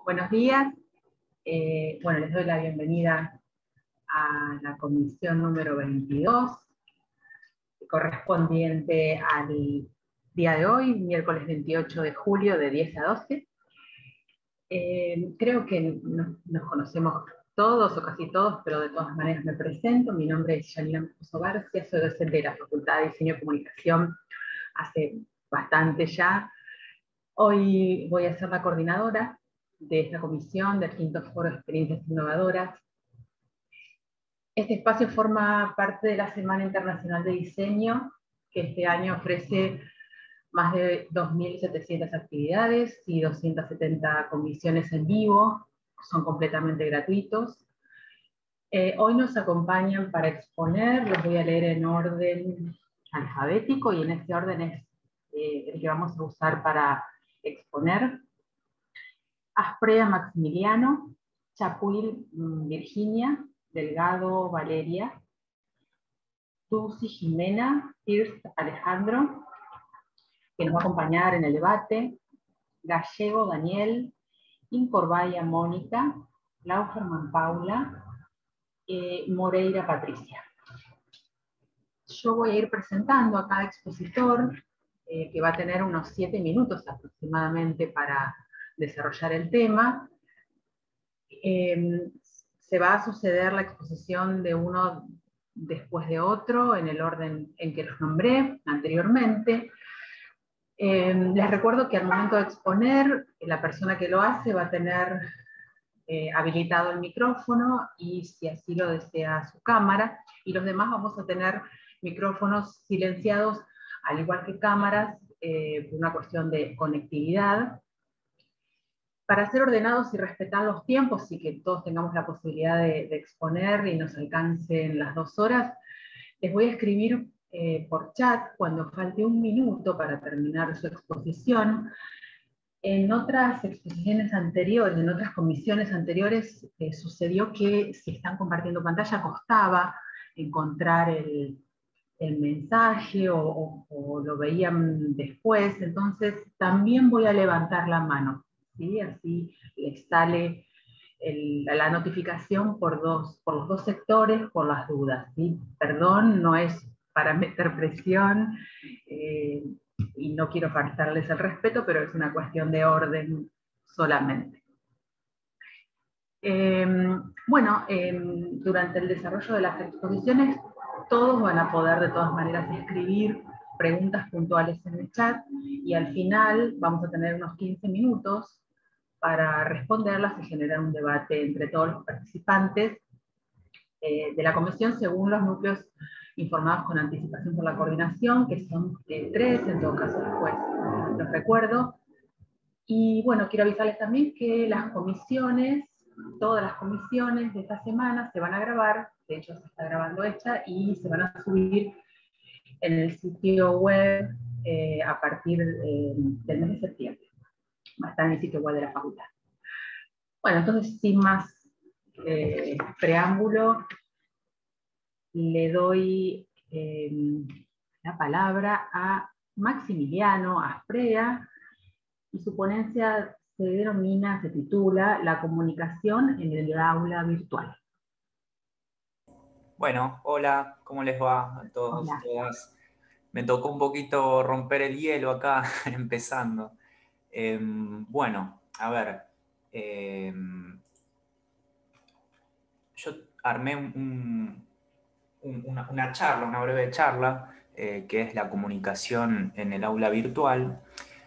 Buenos días. Bueno, les doy la bienvenida a la comisión número 22, correspondiente al día de hoy, miércoles 28 de julio, de 10 a 12. Creo que nos conocemos todos o casi todos, pero de todas maneras me presento. Mi nombre es Yanina Moscoso García, soy docente de la Facultad de Diseño y Comunicación hace bastante ya. Hoy voy a ser la coordinadora de esta comisión del quinto foro de experiencias innovadoras. Este espacio forma parte de la Semana Internacional de Diseño, que este año ofrece más de 2.700 actividades y 270 comisiones en vivo, son completamente gratuitos. Hoy nos acompañan para exponer, los voy a leer en orden alfabético y en este orden es el que vamos a usar para exponer. Asprea Maximiliano, Chapuil Virginia, Delgado Valeria, Tusi Jimena, First Alejandro, que nos va a acompañar en el debate, Gallego Daniel, Incorbaya Mónica, Lauferman Paula, Moreira Patricia. Yo voy a ir presentando a cada expositor, que va a tener unos 7 minutos aproximadamente para desarrollar el tema. Se va a suceder la exposición de uno después de otro, en el orden en que los nombré anteriormente. Les recuerdo que al momento de exponer, la persona que lo hace va a tener habilitado el micrófono y, si así lo desea, su cámara, y los demás vamos a tener micrófonos silenciados, al igual que cámaras, por una cuestión de conectividad. Para ser ordenados y respetar los tiempos y que todos tengamos la posibilidad de exponer y nos alcancen las 2 horas, les voy a escribir por chat cuando falte 1 minuto para terminar su exposición. En otras exposiciones anteriores, en otras comisiones anteriores, sucedió que si están compartiendo pantalla costaba encontrar el mensaje o lo veían después, entonces también voy a levantar la mano, ¿sí? Así les sale la notificación por los 2 sectores, por las dudas, ¿sí? Perdón, no es para meter presión, y no quiero faltarles el respeto, pero es una cuestión de orden solamente. Durante el desarrollo de las exposiciones, todos van a poder de todas maneras escribir preguntas puntuales en el chat, y al final vamos a tener unos 15 minutos para responderlas y generar un debate entre todos los participantes de la comisión, según los núcleos informados con anticipación por la coordinación, que son 3, en todo caso después los recuerdo. Y bueno, quiero avisarles también que las comisiones, todas las comisiones de esta semana se van a grabar, de hecho se está grabando esta, y se van a subir en el sitio web a partir del mes de septiembre. Va a estar en el sitio web de la facultad. Bueno, entonces, sin más preámbulo, le doy la palabra a Maximiliano Asprea, y su ponencia se titula La comunicación en el aula virtual. Bueno, hola, ¿cómo les va a todos, Hola. todas? Me tocó un poquito romper el hielo acá, empezando. Bueno, a ver, yo armé una charla, una breve charla, que es la comunicación en el aula virtual,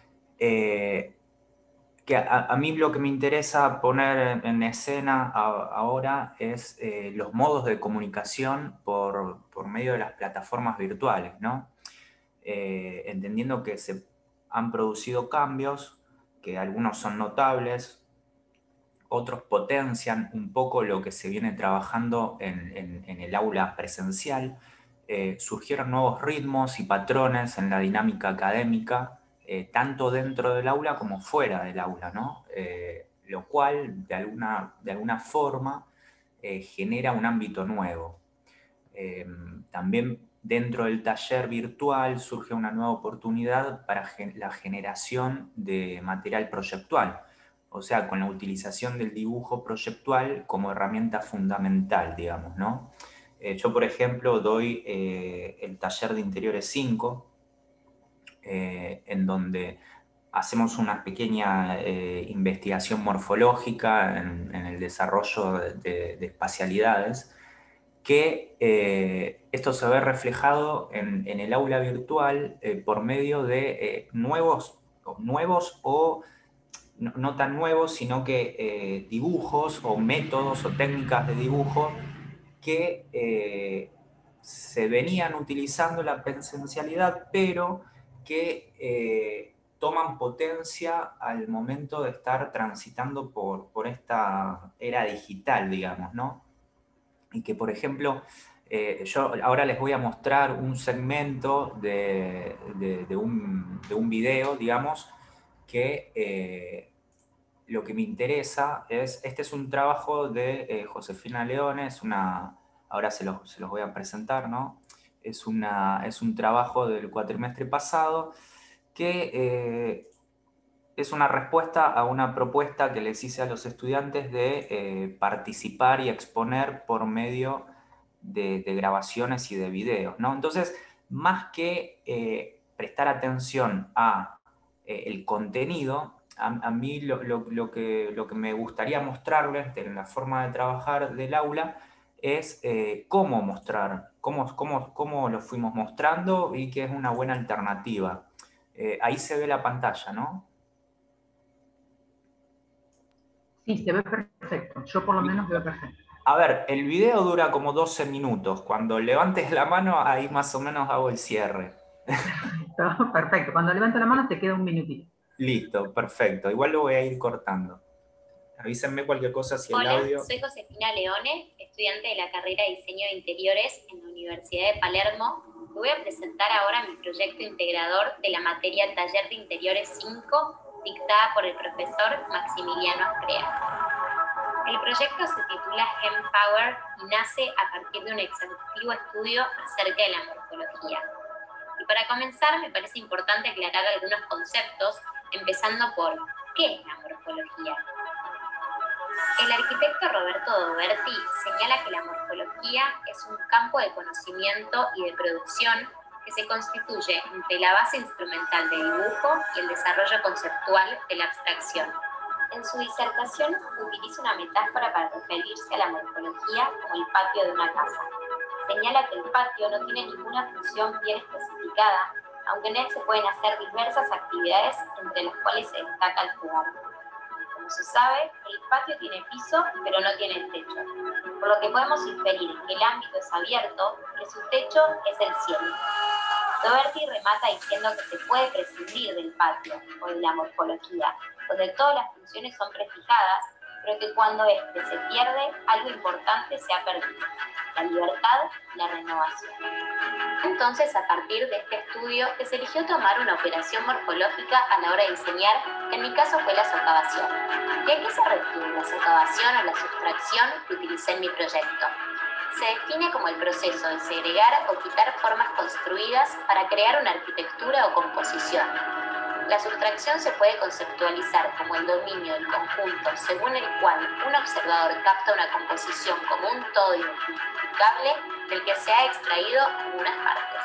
que a mí lo que me interesa poner en escena ahora es los modos de comunicación por medio de las plataformas virtuales, ¿no? Entendiendo que se han producido cambios, que algunos son notables, otros potencian un poco lo que se viene trabajando en el aula presencial. Surgieron nuevos ritmos y patrones en la dinámica académica, tanto dentro del aula como fuera del aula, ¿no? Lo cual de alguna forma genera un ámbito nuevo. También dentro del taller virtual surge una nueva oportunidad para la generación de material proyectual, O sea, con la utilización del dibujo proyectual como herramienta fundamental, digamos, ¿no? Yo, por ejemplo, doy el taller de interiores 5, en donde hacemos una pequeña investigación morfológica en el desarrollo de espacialidades, que esto se ve reflejado en el aula virtual por medio de nuevos o no tan nuevos, sino que dibujos o métodos o técnicas de dibujo que se venían utilizando en la presencialidad, pero que toman potencia al momento de estar transitando por esta era digital, digamos, ¿no? Y que, por ejemplo, yo ahora les voy a mostrar un segmento de un video, digamos, que lo que me interesa este es un trabajo de Josefina Leone, ahora se los voy a presentar, ¿no? Es un trabajo del cuatrimestre pasado que es una respuesta a una propuesta que les hice a los estudiantes de participar y exponer por medio de grabaciones y de videos, ¿no? Entonces, más que prestar atención a el contenido, a mí lo que me gustaría mostrarles en la forma de trabajar del aula es cómo mostrar, cómo lo fuimos mostrando y que es una buena alternativa. Ahí se ve la pantalla, ¿no? Sí, se ve perfecto. Yo por lo menos veo perfecto. A ver, el video dura como 12 minutos. Cuando levantes la mano, ahí más o menos hago el cierre. Perfecto. Cuando levanto la mano te queda un minutito. Listo, perfecto. Igual lo voy a ir cortando. Avísenme cualquier cosa si el Hola, audio... soy Josefina Leone, estudiante de la carrera de Diseño de Interiores en la Universidad de Palermo. Te voy a presentar ahora mi proyecto integrador de la materia Taller de Interiores 5, dictada por el profesor Maximiliano Ascrea. El proyecto se titula Hempower y nace a partir de un exhaustivo estudio acerca de la morfología. Y para comenzar, me parece importante aclarar algunos conceptos, empezando por ¿qué es la morfología? El arquitecto Roberto Doberti señala que la morfología es un campo de conocimiento y de producción que se constituye entre la base instrumental del dibujo y el desarrollo conceptual de la abstracción. En su disertación utiliza una metáfora para referirse a la morfología como el patio de una casa. Señala que el patio no tiene ninguna función bien especificada, aunque en él se pueden hacer diversas actividades entre las cuales se destaca el jugar. Como se sabe, el patio tiene piso, pero no tiene techo, por lo que podemos inferir que el ámbito es abierto y que su techo es el cielo. Doberti remata diciendo que se puede prescindir del patio o de la morfología, donde todas las funciones son prefijadas, pero que cuando éste se pierde, algo importante se ha perdido: la libertad y la renovación. Entonces, a partir de este estudio, se eligió tomar una operación morfológica a la hora de diseñar, que en mi caso fue la socavación. ¿Y a qué se refiere la socavación o la sustracción que utilicé en mi proyecto? Se define como el proceso de segregar o quitar formas construidas para crear una arquitectura o composición. La sustracción se puede conceptualizar como el dominio del conjunto, según el cual un observador capta una composición como un todo identificable del que se ha extraído algunas partes.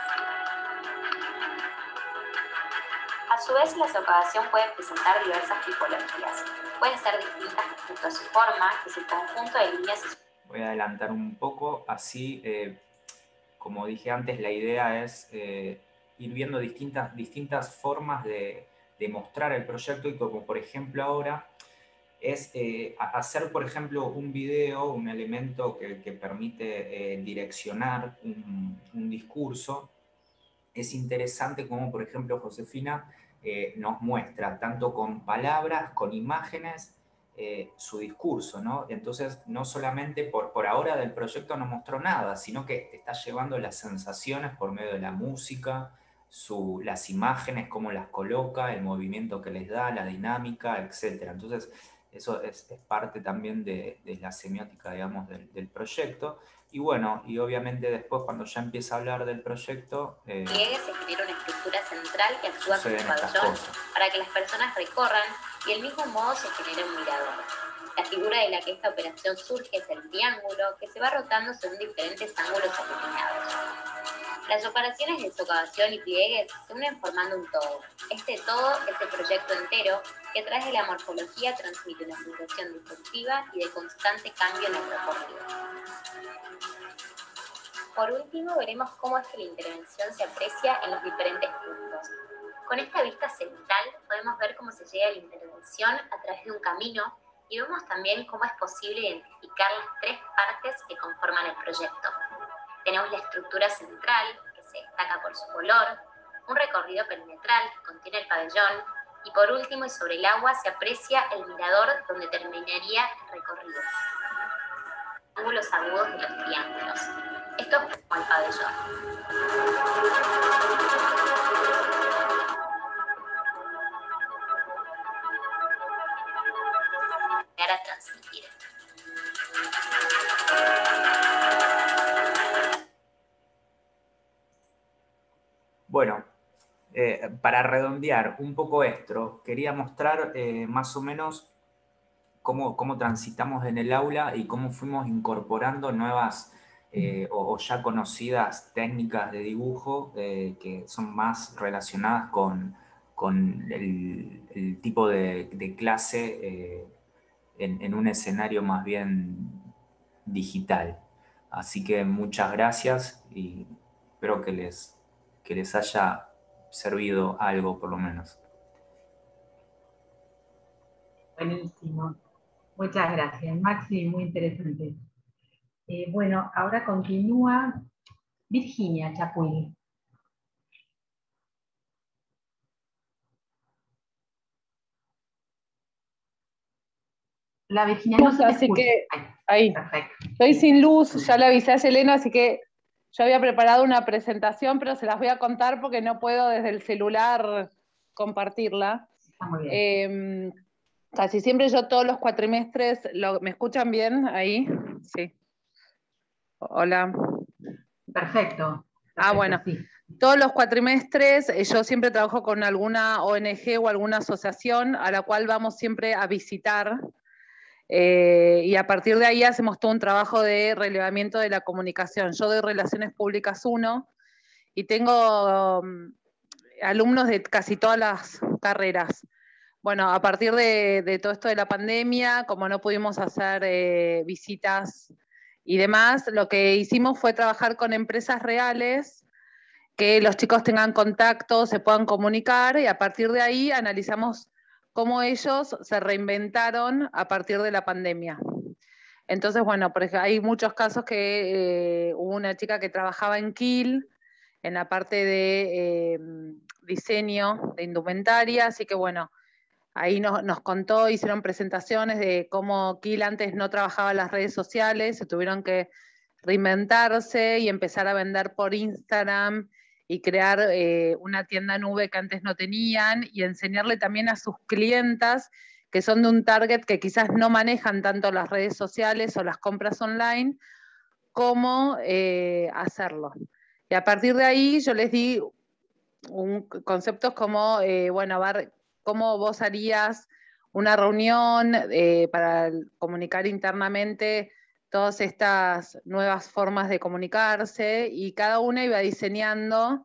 A su vez, la socavación puede presentar diversas tipologías. Pueden ser distintas respecto a su forma, que es el conjunto de líneas y... Voy a adelantar un poco, así, como dije antes, la idea es ir viendo distintas formas de mostrar el proyecto, y como por ejemplo ahora es hacer, por ejemplo, un video, un elemento que permite direccionar un discurso. Es interesante como, por ejemplo, Josefina nos muestra tanto con palabras, con imágenes, su discurso, ¿no? Entonces, no solamente por ahora del proyecto no mostró nada, sino que te está llevando las sensaciones por medio de la música, las imágenes, cómo las coloca, el movimiento que les da, la dinámica, etc. Entonces, Eso es parte también de la semiótica, digamos, del proyecto. Y bueno, y obviamente después cuando ya empieza a hablar del proyecto... pliegue se genera una estructura central que actúa como pabellón para que las personas recorran y del mismo modo se genera un mirador. La figura de la que esta operación surge es el triángulo, que se va rotando según diferentes ángulos iluminados. Las operaciones de socavación y pliegues se unen formando un todo. Este todo es el proyecto entero que a través de la morfología transmite una sensación disruptiva y de constante cambio en el recorrido. Por último, veremos cómo es que la intervención se aprecia en los diferentes puntos. Con esta vista cenital podemos ver cómo se llega a la intervención a través de un camino y vemos también cómo es posible identificar las tres partes que conforman el proyecto. Tenemos la estructura central, que se destaca por su color, un recorrido perimetral que contiene el pabellón, y por último y sobre el agua se aprecia el mirador donde terminaría el recorrido. Ángulos agudos de los triángulos. Esto es como el pabellón. Para transmitir. Bueno, para redondear un poco esto, quería mostrar más o menos cómo transitamos en el aula y cómo fuimos incorporando nuevas o ya conocidas técnicas de dibujo que son más relacionadas con el tipo de clase en un escenario más bien digital. Así que muchas gracias y espero que les haya servido algo por lo menos. Buenísimo. Muchas gracias, Maxi, muy interesante. Bueno, ahora continúa Virginia Chapuil. La Virginia no se te escucha. Que ahí. Perfecto. Estoy sin luz, ya le avisé a Selena, así que yo había preparado una presentación, pero se las voy a contar porque no puedo desde el celular compartirla. Está muy bien. Casi siempre yo todos los cuatrimestres, ¿me escuchan bien ahí? Sí. Hola. Perfecto. Bueno. Sí. Todos los cuatrimestres yo siempre trabajo con alguna ONG o alguna asociación a la cual vamos siempre a visitar. Y a partir de ahí hacemos todo un trabajo de relevamiento de la comunicación. Yo doy Relaciones Públicas 1 y tengo alumnos de casi todas las carreras. Bueno, a partir de todo esto de la pandemia, como no pudimos hacer visitas y demás, lo que hicimos fue trabajar con empresas reales, que los chicos tengan contacto, se puedan comunicar, y a partir de ahí analizamos cómo ellos se reinventaron a partir de la pandemia. Entonces, bueno, por ejemplo, hay muchos casos que hubo una chica que trabajaba en Kiel, en la parte de diseño de indumentaria, así que bueno, ahí nos contó, hicieron presentaciones de cómo Kiel antes no trabajaba en las redes sociales, se tuvieron que reinventarse y empezar a vender por Instagram y crear una tienda nube que antes no tenían, y enseñarle también a sus clientas, que son de un target que quizás no manejan tanto las redes sociales o las compras online, cómo hacerlo. Y a partir de ahí yo les di conceptos como, bueno, ver cómo vos harías una reunión para comunicar internamente todas estas nuevas formas de comunicarse, y cada una iba diseñando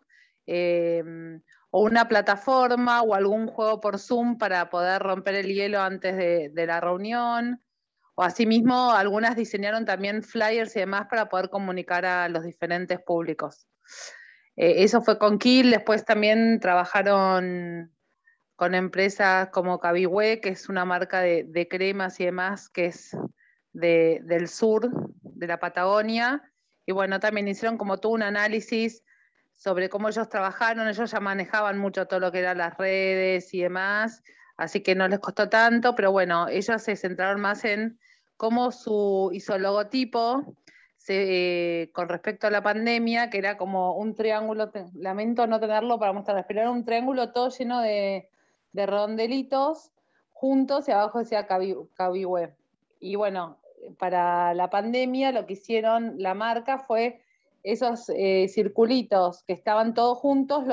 o una plataforma o algún juego por Zoom para poder romper el hielo antes de la reunión, o asimismo algunas diseñaron también flyers y demás para poder comunicar a los diferentes públicos. Eso fue con Kiel. Después también trabajaron con empresas como Cabihue, que es una marca de cremas y demás, que es del sur, de la Patagonia, y bueno, también hicieron como todo un análisis sobre cómo ellos trabajaron. Ellos ya manejaban mucho todo lo que eran las redes y demás, así que no les costó tanto, pero bueno, ellos se centraron más en cómo hizo el logotipo con respecto a la pandemia, que era como un triángulo, lamento no tenerlo para mostrarles, pero era un triángulo todo lleno de redondelitos, juntos y abajo decía Cabiwe. Y bueno, para la pandemia lo que hicieron la marca fue esos circulitos que estaban todos juntos,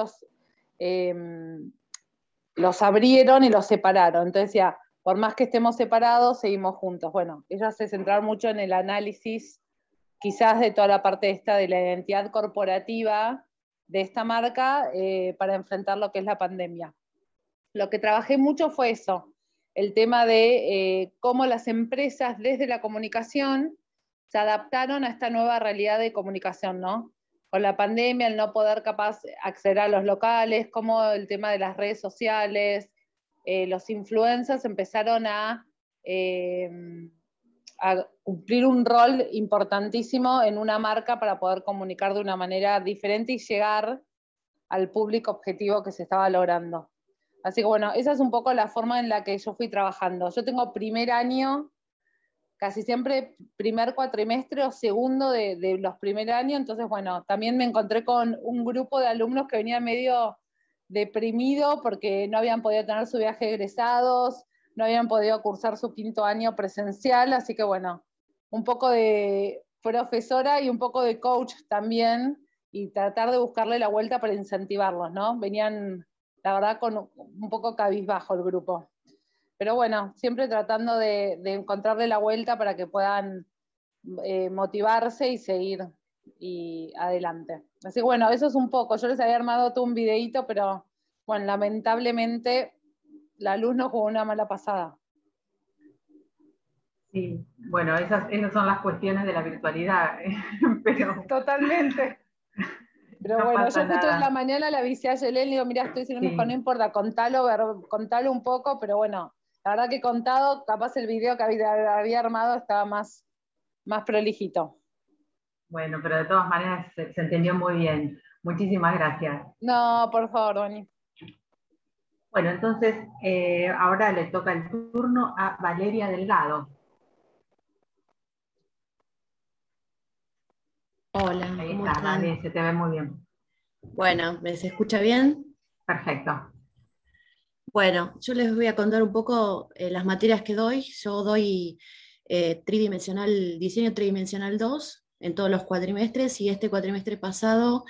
los abrieron y los separaron. Entonces ya, por más que estemos separados, seguimos juntos. Bueno, ellos se centraron mucho en el análisis, quizás de toda la parte esta de la identidad corporativa de esta marca para enfrentar lo que es la pandemia. Lo que trabajé mucho fue eso, el tema de cómo las empresas desde la comunicación se adaptaron a esta nueva realidad de comunicación, ¿no? Con la pandemia, el no poder capaz acceder a los locales, como el tema de las redes sociales, los influencers empezaron a cumplir un rol importantísimo en una marca para poder comunicar de una manera diferente y llegar al público objetivo que se estaba logrando. Así que bueno, esa es un poco la forma en la que yo fui trabajando. Yo tengo primer año, casi siempre primer cuatrimestre o segundo de los primer años, entonces bueno, también me encontré con un grupo de alumnos que venía medio deprimido porque no habían podido tener su viaje de egresados, no habían podido cursar su quinto año presencial, así que bueno, un poco de profesora y un poco de coach también, y tratar de buscarle la vuelta para incentivarlos, ¿no? Venían, la verdad, con un poco cabizbajo el grupo. Pero bueno, siempre tratando de encontrarle la vuelta para que puedan motivarse y seguir y adelante. Así que bueno, eso es un poco. Yo les había armado todo un videíto, pero bueno, lamentablemente la luz nos jugó una mala pasada. Sí, bueno, esas son las cuestiones de la virtualidad, pero Totalmente. Pero no bueno, pasa yo justo nada. en la mañana le avisé a Yelén, le digo, mira, estoy sin luz, no importa, contalo un poco, pero bueno, la verdad que contado, capaz el video que había armado estaba más prolijito. Bueno, pero de todas maneras se entendió muy bien. Muchísimas gracias. No, por favor, Dani. Bueno, entonces ahora le toca el turno a Valeria Delgado. Hola, Ahí ¿cómo está, están? Vale, se te ve muy bien. Bueno, ¿me se escucha bien? Perfecto. Bueno, yo les voy a contar un poco las materias que doy. Yo doy diseño tridimensional 2 en todos los cuatrimestres, y este cuatrimestre pasado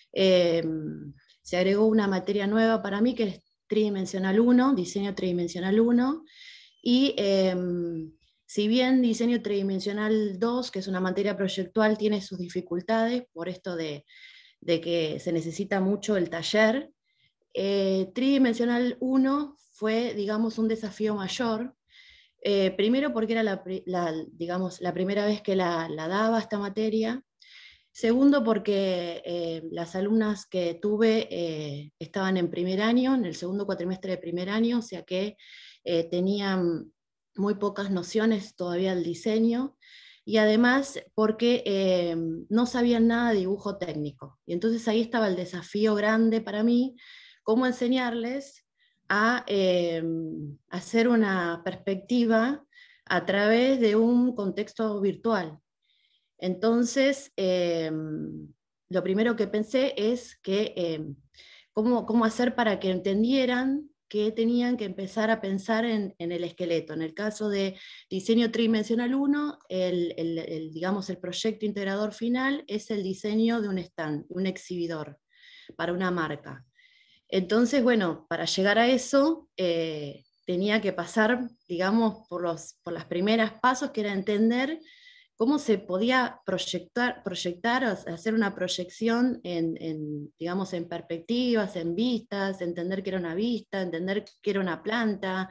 se agregó una materia nueva para mí que es tridimensional 1, diseño tridimensional 1, y si bien diseño tridimensional 2, que es una materia proyectual, tiene sus dificultades por esto de que se necesita mucho el taller, tridimensional 1 fue, digamos, un desafío mayor, primero porque era digamos, la primera vez que la daba esta materia, segundo porque las alumnas que tuve estaban en primer año, en el segundo cuatrimestre de primer año, o sea que tenían muy pocas nociones todavía del diseño, y además porque no sabían nada de dibujo técnico. Y entonces ahí estaba el desafío grande para mí, cómo enseñarles a hacer una perspectiva a través de un contexto virtual. Entonces, lo primero que pensé es que cómo hacer para que entendieran que tenían que empezar a pensar en el esqueleto. En el caso de diseño tridimensional 1, digamos, el proyecto integrador final es el diseño de un stand, un exhibidor para una marca. Entonces, bueno, para llegar a eso, tenía que pasar, digamos, por las primeras pasos, que era entender cómo se podía proyectar, hacer una proyección digamos, en perspectivas, en vistas, entender qué era una vista, entender qué era una planta,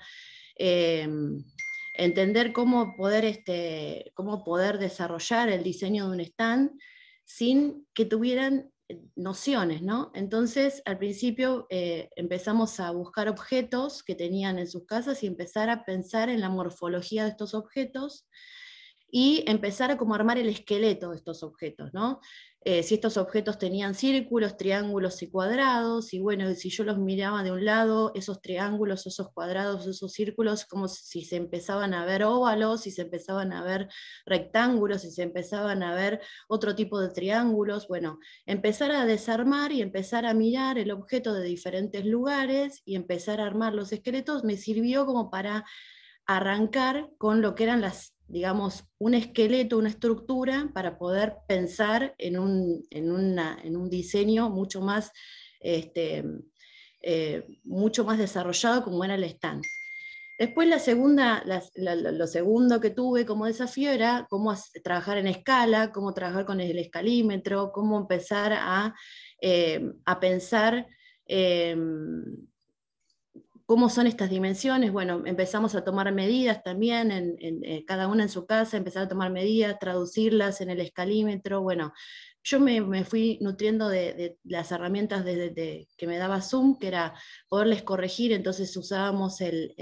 entender cómo poder desarrollar el diseño de un stand sin que tuvieran nociones, ¿no? Entonces, al principio empezamos a buscar objetos que tenían en sus casas y empezar a pensar en la morfología de estos objetos, y empezar a como armar el esqueleto de estos objetos, ¿no? Si estos objetos tenían círculos, triángulos y cuadrados, y bueno, si yo los miraba de un lado, esos triángulos, esos cuadrados, esos círculos, como si se empezaban a ver óvalos, si se empezaban a ver rectángulos, si se empezaban a ver otro tipo de triángulos, bueno, empezar a desarmar y empezar a mirar el objeto de diferentes lugares y empezar a armar los esqueletos me sirvió como para arrancar con lo que eran digamos, un esqueleto, una estructura para poder pensar en un diseño mucho más, mucho más desarrollado como era el stand. Después lo segundo que tuve como desafío era cómo trabajar en escala, cómo trabajar con el escalímetro, cómo empezar a pensar cómo son estas dimensiones. Bueno, empezamos a tomar medidas también, cada una en su casa, empezar a tomar medidas, traducirlas en el escalímetro. Bueno, yo me fui nutriendo de las herramientas que me daba Zoom, que era poderles corregir, entonces usábamos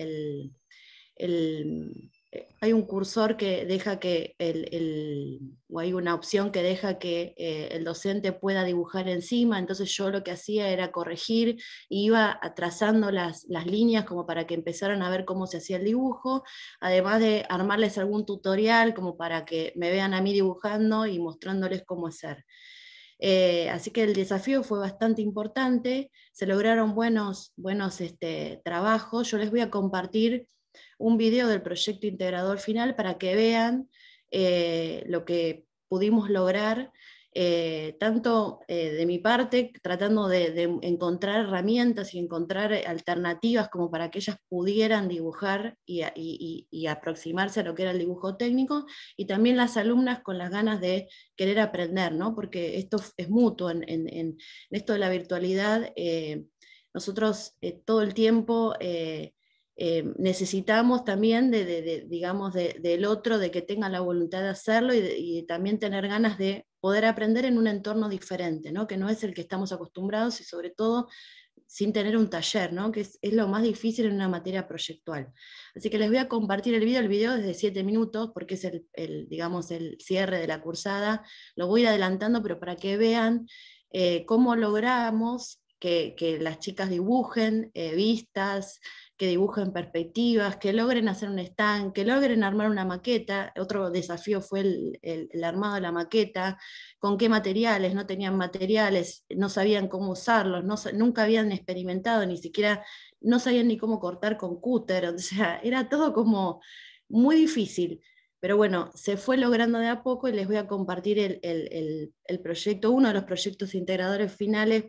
hay un cursor que deja que o hay una opción que deja que el docente pueda dibujar encima, entonces yo lo que hacía era corregir, iba trazando las líneas como para que empezaran a ver cómo se hacía el dibujo, además de armarles algún tutorial como para que me vean a mí dibujando y mostrándoles cómo hacer. Así que el desafío fue bastante importante, se lograron buenos trabajos. Yo les voy a compartir un video del proyecto integrador final para que vean lo que pudimos lograr, tanto de mi parte, tratando de encontrar herramientas y encontrar alternativas como para que ellas pudieran dibujar y aproximarse a lo que era el dibujo técnico, y también las alumnas con las ganas de querer aprender, ¿no? Porque esto es mutuo en esto de la virtualidad. Nosotros todo el tiempo necesitamos también digamos, del otro, de que tenga la voluntad de hacerlo y también tener ganas de poder aprender en un entorno diferente, ¿no? Que no es el que estamos acostumbrados, y sobre todo sin tener un taller, ¿no? Que es lo más difícil en una materia proyectual. Así que les voy a compartir el video es de 7 minutos, porque es digamos, el cierre de la cursada. Lo voy a ir adelantando, pero para que vean cómo logramos que las chicas dibujen vistas, que dibujen perspectivas, que logren hacer un stand, que logren armar una maqueta. Otro desafío fue el armado de la maqueta, con qué materiales, no tenían materiales, no sabían cómo usarlos, nunca habían experimentado, ni siquiera, no sabían ni cómo cortar con cúter, o sea, era todo como muy difícil. Pero bueno, se fue logrando de a poco, y les voy a compartir el proyecto, uno de los proyectos integradores finales,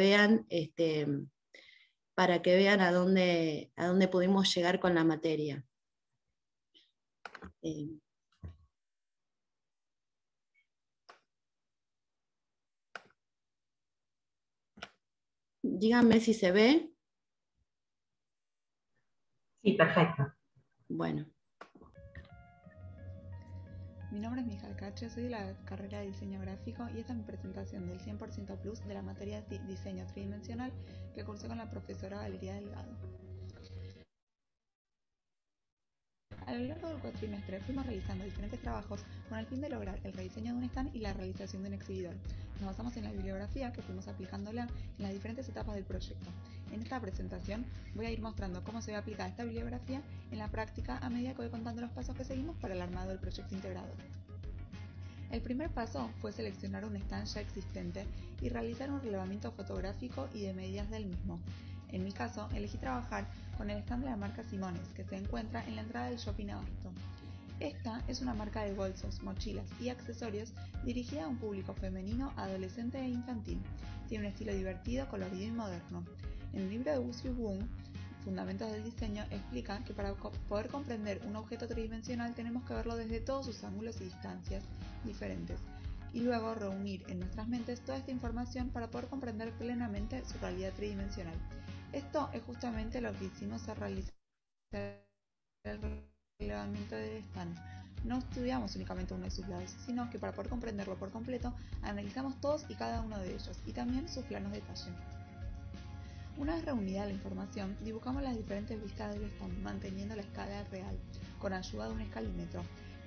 para que vean a dónde pudimos llegar con la materia. Díganme si se ve. Sí, perfecto. Bueno. Mi nombre es Mijael Cacho, soy de la carrera de diseño gráfico, y esta es mi presentación del 100% Plus de la materia de diseño tridimensional que cursé con la profesora Valeria Delgado. A lo largo del cuatrimestre fuimos realizando diferentes trabajos con el fin de lograr el rediseño de un stand y la realización de un exhibidor. Nos basamos en la bibliografía que fuimos aplicándola en las diferentes etapas del proyecto. En esta presentación voy a ir mostrando cómo se ve aplicada esta bibliografía en la práctica a medida que voy contando los pasos que seguimos para el armado del proyecto integrador. El primer paso fue seleccionar un stand ya existente y realizar un relevamiento fotográfico y de medidas del mismo. En mi caso, elegí trabajar con el stand de la marca Simones, que se encuentra en la entrada del Shopping Abasto. Esta es una marca de bolsos, mochilas y accesorios dirigida a un público femenino, adolescente e infantil. Tiene un estilo divertido, colorido y moderno. En el libro de Wuxiu Wong, Fundamentos del Diseño, explica que para poder comprender un objeto tridimensional tenemos que verlo desde todos sus ángulos y distancias diferentes, y luego reunir en nuestras mentes toda esta información para poder comprender plenamente su realidad tridimensional. Esto es justamente lo que hicimos al realizar el relevamiento del stand. No estudiamos únicamente uno de sus lados, sino que para poder comprenderlo por completo, analizamos todos y cada uno de ellos, y también sus planos de detalle. Una vez reunida la información, dibujamos las diferentes vistas del stand, manteniendo la escala real, con ayuda de un escalímetro.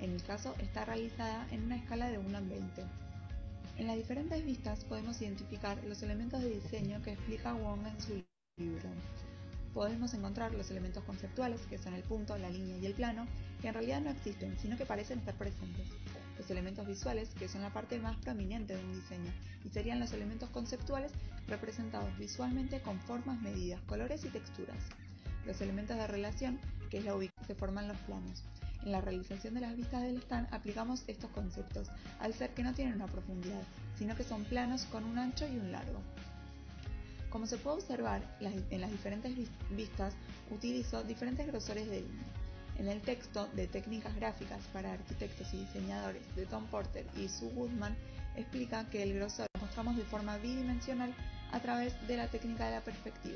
En mi caso, está realizada en una escala de 1 en 20. En las diferentes vistas podemos identificar los elementos de diseño que explica Wong en su libro. Podemos encontrar los elementos conceptuales, que son el punto, la línea y el plano, que en realidad no existen, sino que parecen estar presentes. Los elementos visuales, que son la parte más prominente de un diseño, y serían los elementos conceptuales representados visualmente con formas, medidas, colores y texturas. Los elementos de relación, que es la ubicación, se forman los planos. En la realización de las vistas del stand aplicamos estos conceptos, al ser que no tienen una profundidad, sino que son planos con un ancho y un largo. Como se puede observar, en las diferentes vistas utilizo diferentes grosores de línea. En el texto de Técnicas Gráficas para Arquitectos y Diseñadores de Tom Porter y Sue Goodman explica que el grosor lo mostramos de forma bidimensional a través de la técnica de la perspectiva.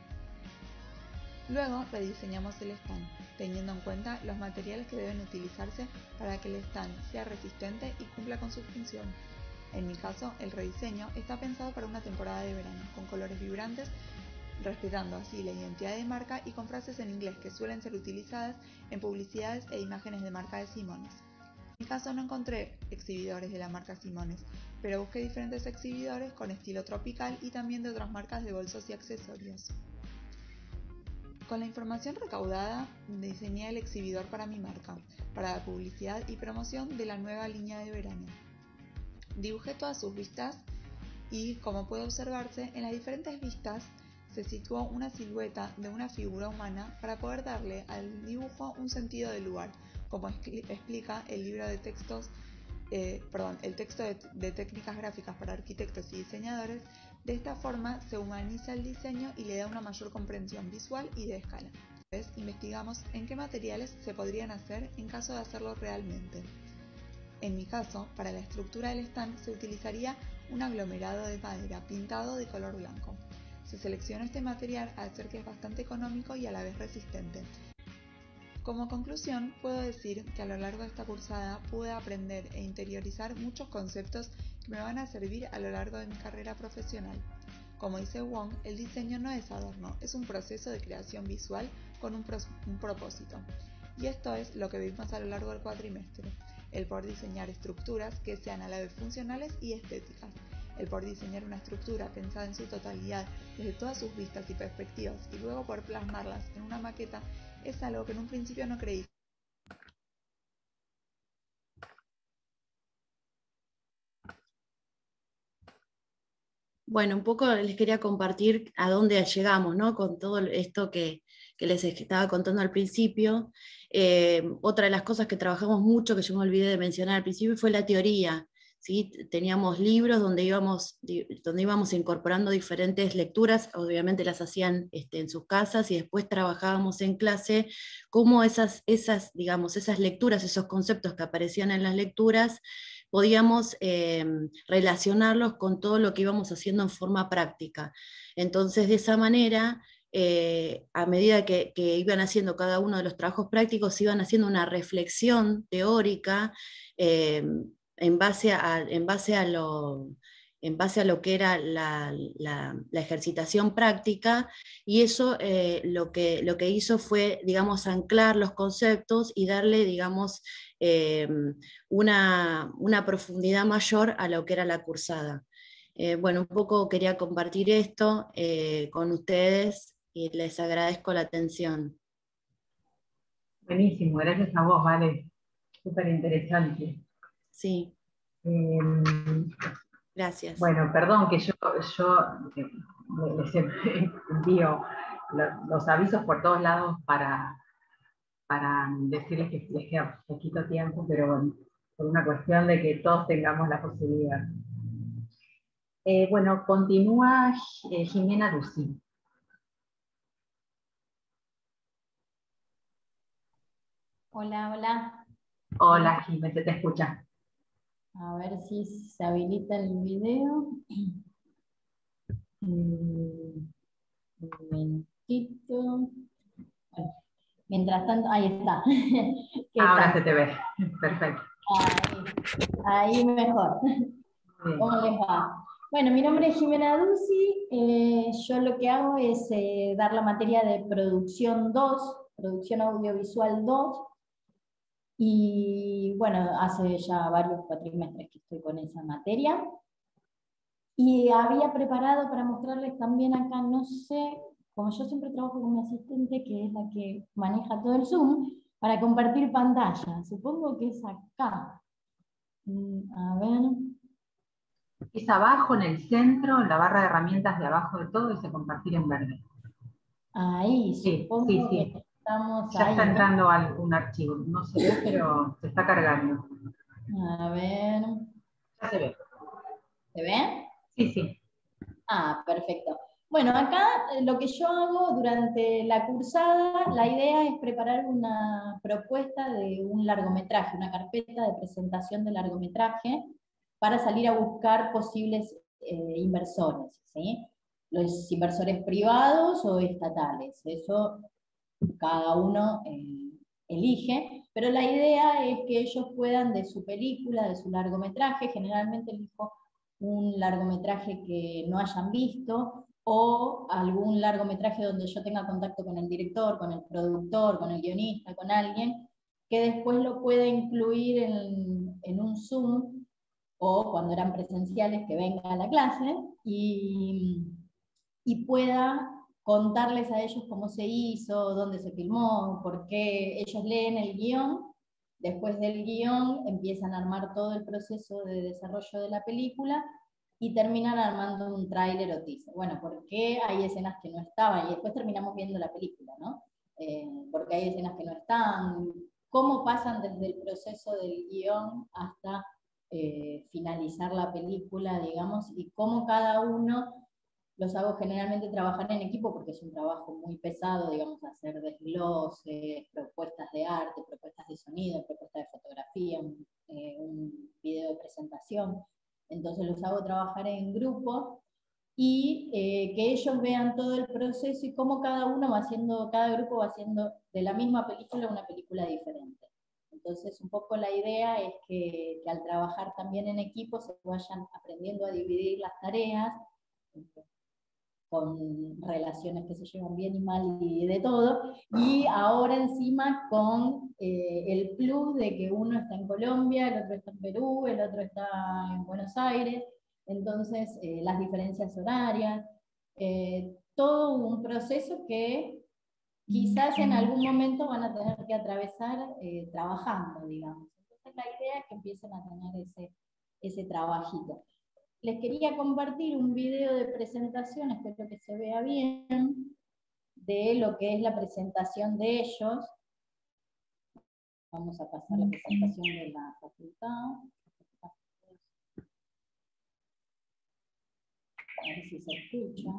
Luego rediseñamos el stand, teniendo en cuenta los materiales que deben utilizarse para que el stand sea resistente y cumpla con su función. En mi caso, el rediseño está pensado para una temporada de verano, con colores vibrantes, respetando así la identidad de marca y con frases en inglés que suelen ser utilizadas en publicidades e imágenes de marca de Simones. En mi caso no encontré exhibidores de la marca Simones, pero busqué diferentes exhibidores con estilo tropical y también de otras marcas de bolsos y accesorios. Con la información recaudada, diseñé el exhibidor para mi marca, para la publicidad y promoción de la nueva línea de verano. Dibujé todas sus vistas y, como puede observarse, en las diferentes vistas se situó una silueta de una figura humana para poder darle al dibujo un sentido de lugar, como explica el libro de textos, el texto de Técnicas Gráficas para Arquitectos y Diseñadores. De esta forma se humaniza el diseño y le da una mayor comprensión visual y de escala. Después investigamos en qué materiales se podrían hacer en caso de hacerlo realmente. En mi caso, para la estructura del stand se utilizaría un aglomerado de madera pintado de color blanco. Se seleccionó este material al ser que es bastante económico y a la vez resistente. Como conclusión, puedo decir que a lo largo de esta cursada pude aprender e interiorizar muchos conceptos que me van a servir a lo largo de mi carrera profesional. Como dice Wong, el diseño no es adorno, es un proceso de creación visual con un propósito. Y esto es lo que vimos a lo largo del cuatrimestre. El poder diseñar estructuras que sean a la vez funcionales y estéticas. El poder diseñar una estructura pensada en su totalidad, desde todas sus vistas y perspectivas, y luego poder plasmarlas en una maqueta, es algo que en un principio no creí. Bueno, un poco les quería compartir a dónde llegamos, ¿no? Con todo esto que les estaba contando al principio. Otra de las cosas que trabajamos mucho, que yo me olvidé de mencionar al principio, fue la teoría. ¿Sí? Teníamos libros donde íbamos incorporando diferentes lecturas, obviamente las hacían en sus casas, y después trabajábamos en clase cómo esas lecturas, esos conceptos que aparecían en las lecturas, podíamos relacionarlos con todo lo que íbamos haciendo en forma práctica. Entonces, de esa manera, a medida que iban haciendo cada uno de los trabajos prácticos, iban haciendo una reflexión teórica en base a lo que era la ejercitación práctica, y eso lo que hizo fue, digamos, anclar los conceptos y darle, digamos, una profundidad mayor a lo que era la cursada. Bueno, un poco quería compartir esto con ustedes y les agradezco la atención. Buenísimo, gracias a vos, Vale. Súper interesante. Sí. Gracias. Bueno, perdón que yo les envío los avisos por todos lados para decirles que les queda poquito tiempo, pero bueno, por una cuestión de que todos tengamos la posibilidad. Bueno, continúa Jimena Ducín. Hola, hola. Hola, Jimena, se te escucha. A ver si se habilita el video. Un momentito. Bueno, mientras tanto, ahí está. Ahora se te ve, perfecto. Ahí mejor. ¿Cómo les va? Bueno, mi nombre es Jimena Ducín. Yo lo que hago es dar la materia de producción 2, producción audiovisual 2. Y bueno, hace ya varios cuatrimestres que estoy con esa materia. Y había preparado para mostrarles también acá, no sé, como yo siempre trabajo con mi asistente, que es la que maneja todo el Zoom, para compartir pantalla. Supongo que es acá. A ver. Es abajo, en el centro, la barra de herramientas de abajo de todo, dice compartir en verde. Ahí, Sí, supongo sí, sí. que estamos Ya ahí, está ¿no? entrando un archivo. No se ve, pero se está cargando. A ver. Ya se ve. ¿Se ve? Sí, sí. Ah, perfecto. Bueno, acá lo que yo hago durante la cursada, la idea es preparar una propuesta de un largometraje, una carpeta de presentación de largometraje para salir a buscar posibles inversores, ¿sí? Los inversores privados o estatales, eso cada uno elige, pero la idea es que ellos puedan de su película, de su largometraje, generalmente elijo un largometraje que no hayan visto, o algún largometraje donde yo tenga contacto con el director, con el productor, con el guionista, con alguien, que después lo pueda incluir en un Zoom, o cuando eran presenciales, que venga a la clase, y pueda contarles a ellos cómo se hizo, dónde se filmó, por qué. Ellos leen el guión, después del guión empiezan a armar todo el proceso de desarrollo de la película y terminan armando un tráiler o teaser. Bueno, ¿por qué hay escenas que no estaban? Y después terminamos viendo la película, ¿no? Porque hay escenas que no están, cómo pasan desde el proceso del guión hasta finalizar la película, digamos, y cómo cada uno. Los hago generalmente trabajar en equipo porque es un trabajo muy pesado, digamos, hacer desgloses, propuestas de arte, propuestas de sonido, propuestas de fotografía, un video de presentación. Entonces los hago trabajar en grupo y que ellos vean todo el proceso y cómo cada grupo va haciendo de la misma película una película diferente. Entonces, un poco la idea es que al trabajar también en equipo se vayan aprendiendo a dividir las tareas, con relaciones que se llevan bien y mal y de todo, y ahora encima con el plus de que uno está en Colombia, el otro está en Perú, el otro está en Buenos Aires, entonces las diferencias horarias, todo un proceso que quizás en algún momento van a tener que atravesar trabajando, digamos. Entonces la idea es que empiecen a tener ese trabajito. Les quería compartir un video de presentación, espero que se vea bien, de lo que es la presentación de ellos. Vamos a pasar la presentación de la facultad. A ver si se escucha.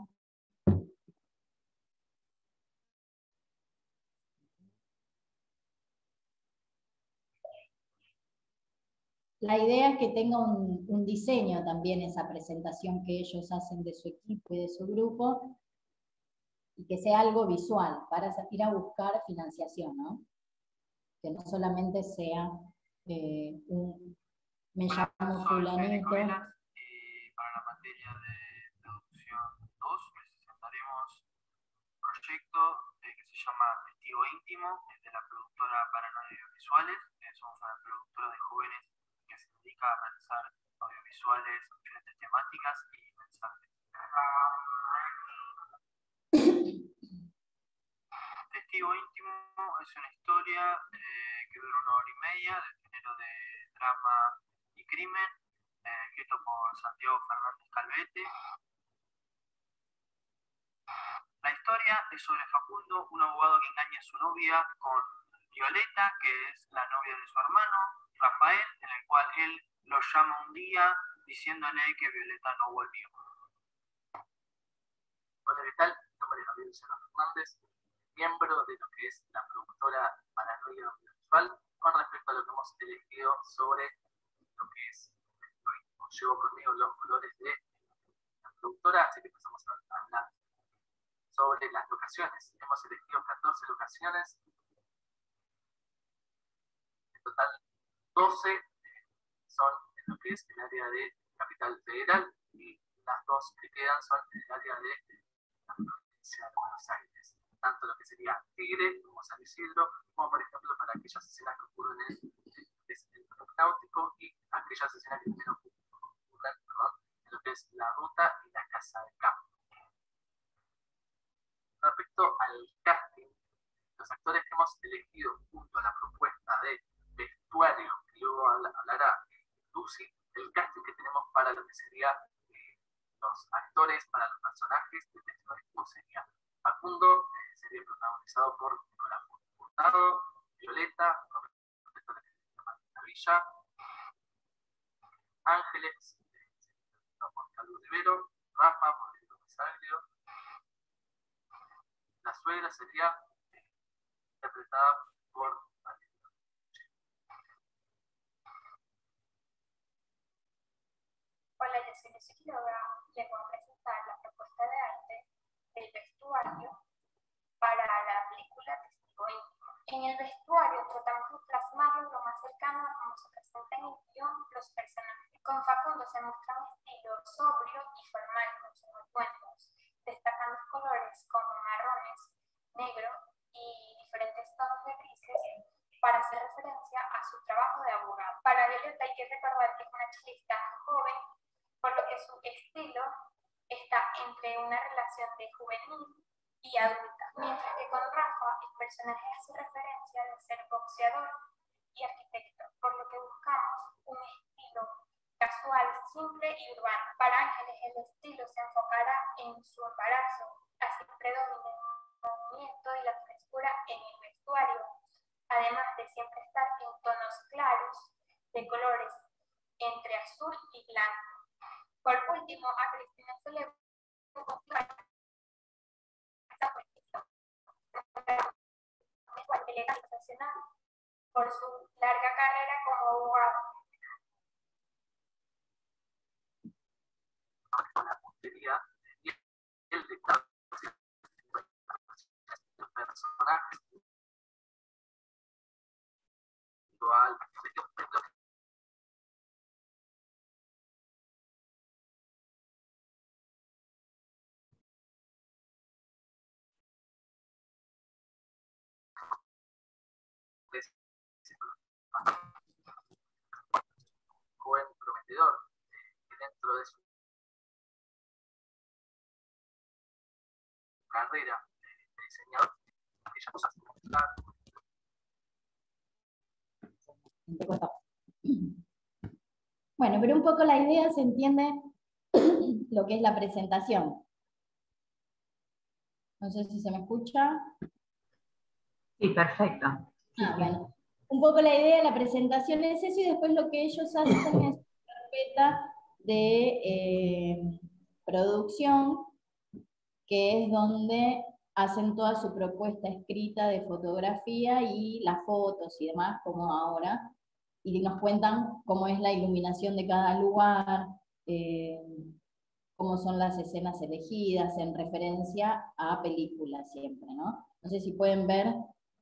La idea es que tenga un diseño también esa presentación que ellos hacen de su equipo y de su grupo, y que sea algo visual para ir a buscar financiación, ¿no? Que no solamente sea me llamo fulanito. Para la materia de traducción 2 presentaremos un proyecto que se llama Testigo Íntimo, es de la productora Paranoia Audiovisuales. Somos una productora de jóvenes que se dedica a realizar audiovisuales con diferentes temáticas y mensajes. Testigo Íntimo es una historia que dura 1 hora y media, del género de drama y crimen, escrito por Santiago Fernández Calvete. La historia es sobre Facundo, un abogado que engaña a su novia con Violeta, que es la novia de su hermano, Rafael, en el cual él lo llama un día diciéndole que Violeta no volvió. Hola, ¿qué tal? Mi nombre es Gabriel Luciano Fernández, miembro de lo que es la productora Paranoia Audiovisual, con respecto a lo que hemos elegido sobre lo que es esto. Llevo conmigo los colores de la productora, así que empezamos a hablar sobre las locaciones. Hemos elegido 14 locaciones, en total 12 son en lo que es el área de Capital Federal y las 2 que quedan son en el área de la provincia de Buenos Aires. Tanto lo que sería Tigre como San Isidro, como por ejemplo para aquellas escenas que ocurren en el aquellas escenas que primero ocurren, en lo que es la ruta y la casa de campo. Respecto al casting, los actores que hemos elegido junto a la propuesta de vestuario, que luego hablará Lucy, el casting que tenemos para lo que sería los actores, para los personajes del vestuario sería Facundo, sería protagonizado por Nicolás Hurtado, Violeta, Martina Villa, Ángeles, por Carlos Rivero, Rafa, por Diego Mesaglio. La suegra sería interpretada por Valeria. Hola, yo soy Lucy Quiroga. Les voy a presentar la propuesta de arte del vestuario para la película Testigo Íntimo. En el vestuario tratamos de plasmarlo lo más cercano a cómo se presenta en el guión los personajes. Con Facundo se muestra un estilo sobrio y formal con sus encuentros, destacando colores como marrones, negro y diferentes tonos de grises para hacer referencia a su trabajo de abogado. Para Violeta hay que recordar que es una chica joven, por lo que su estilo está entre una relación de juvenil y adulta, mientras que con Rafa el personaje hace referencia de ser boxeador y arquitecto, por lo que buscamos un estilo casual, simple y urbano. Para Ángeles el estilo se enfocará en su embarazo, así predomina el movimiento y la frescura en el vestuario, además de siempre estar en tonos claros de colores entre azul y blanco. Por último, a Cristina se le por su larga carrera como abogado. La puntería y el decorado de personajes individual, joven prometedor, que dentro de su carrera de diseñador, aquellas cosas como Bueno, pero un poco la idea se entiende lo que es la presentación. No sé si se me escucha. Sí, perfecto. Bueno, un poco la idea de la presentación es eso, y después lo que ellos hacen es una carpeta de producción, que es donde hacen toda su propuesta escrita de fotografía y las fotos y demás, como ahora, y nos cuentan cómo es la iluminación de cada lugar, cómo son las escenas elegidas en referencia a películas siempre, ¿no? No sé si pueden ver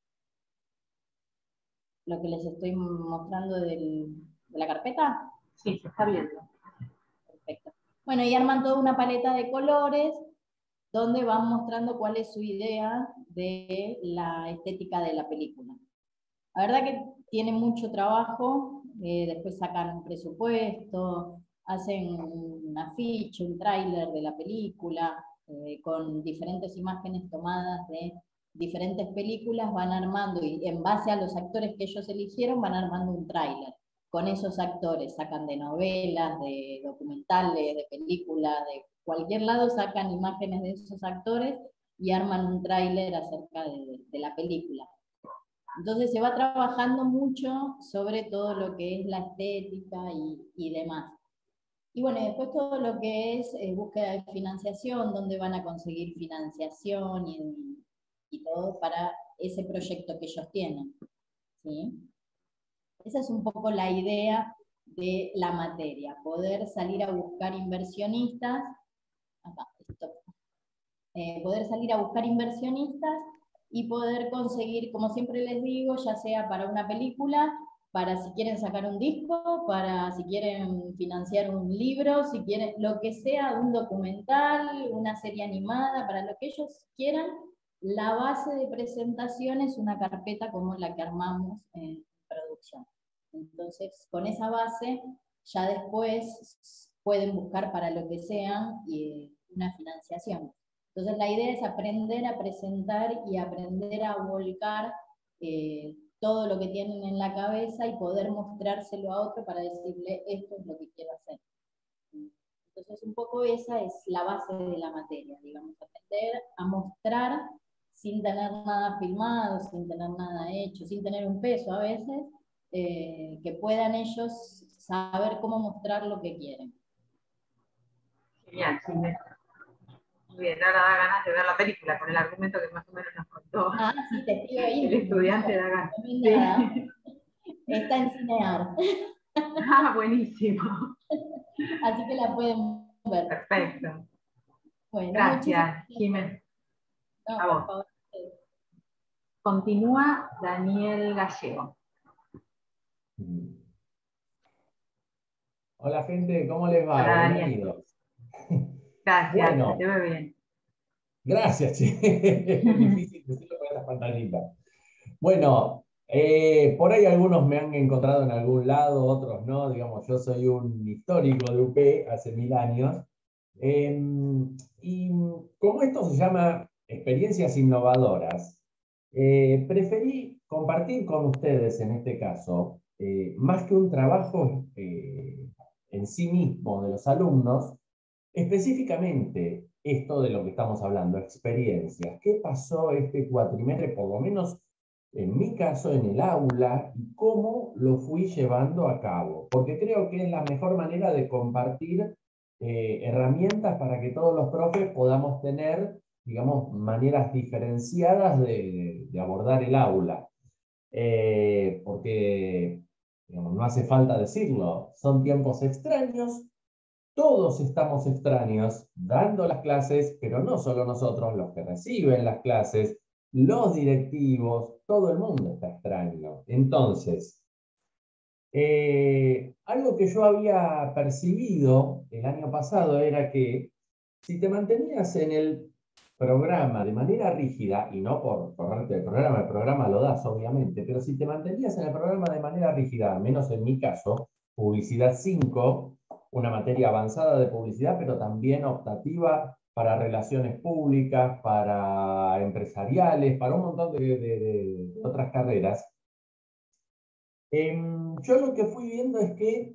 lo que les estoy mostrando de la carpeta. Sí, se está viendo. Perfecto. Bueno, y arman toda una paleta de colores donde van mostrando cuál es su idea de la estética de la película. La verdad que tiene mucho trabajo, después sacan un presupuesto, hacen un afiche, un tráiler de la película, con diferentes imágenes tomadas de diferentes películas, van armando, y en base a los actores que ellos eligieron, van armando un tráiler. Con esos actores sacan de novelas, de documentales, de películas, de cualquier lado sacan imágenes de esos actores y arman un tráiler acerca de la película. Entonces se va trabajando mucho sobre todo lo que es la estética y demás. Y bueno, después todo lo que es búsqueda de financiación, dónde van a conseguir financiación y todo para ese proyecto que ellos tienen, ¿sí? Esa es un poco la idea de la materia, poder salir a buscar inversionistas, poder salir a buscar inversionistas y poder conseguir, como siempre les digo, ya sea para una película, para si quieren sacar un disco, para si quieren financiar un libro, si quieren lo que sea, un documental, una serie animada, para lo que ellos quieran. La base de presentación es una carpeta como la que armamos en producción. Entonces, con esa base ya después pueden buscar para lo que sea una financiación. Entonces la idea es aprender a presentar y aprender a volcar todo lo que tienen en la cabeza y poder mostrárselo a otro para decirle esto es lo que quiero hacer. Entonces un poco esa es la base de la materia, digamos, aprender a mostrar sin tener nada filmado, sin tener nada hecho, sin tener un peso a veces, que puedan ellos saber cómo mostrar lo que quieren. Genial, Jimé. Muy bien, ahora da ganas de ver la película con el argumento que más o menos nos contó. Ah, sí, te escribo ahí. El estudiante da ganas. Sí. Está en Cinear. Ah, buenísimo. Así que la pueden ver. Perfecto. Bueno, gracias, Jimé. No, a vos. por favor. Continúa Daniel Gallego. Hola gente, ¿cómo les va? Hola, Bienvenidos. Gracias, Bueno, te veo bien. Gracias, che. Es difícil decirlo con estas pantallitas. Bueno, por ahí algunos me han encontrado en algún lado, otros no. Digamos, yo soy un histórico de UP hace 1000 años. Y como esto se llama experiencias innovadoras, preferí compartir con ustedes en este caso, más que un trabajo en sí mismo de los alumnos, específicamente esto de lo que estamos hablando, experiencias. ¿Qué pasó este cuatrimestre, por lo menos en mi caso, en el aula, y cómo lo fui llevando a cabo? Porque creo que es la mejor manera de compartir herramientas para que todos los profes podamos tener, digamos, maneras diferenciadas de abordar el aula. Porque, digamos, no hace falta decirlo, son tiempos extraños. Todos estamos extraños dando las clases, pero no solo nosotros, los que reciben las clases, los directivos, todo el mundo está extraño. Entonces, algo que yo había percibido el año pasado era que si te mantenías en el programa de manera rígida, y no por correrte el programa lo das obviamente, pero si te mantenías en el programa de manera rígida, al menos en mi caso, Publicidad 5, una materia avanzada de publicidad, pero también optativa para relaciones públicas, para empresariales, para un montón de otras carreras. Yo lo que fui viendo es que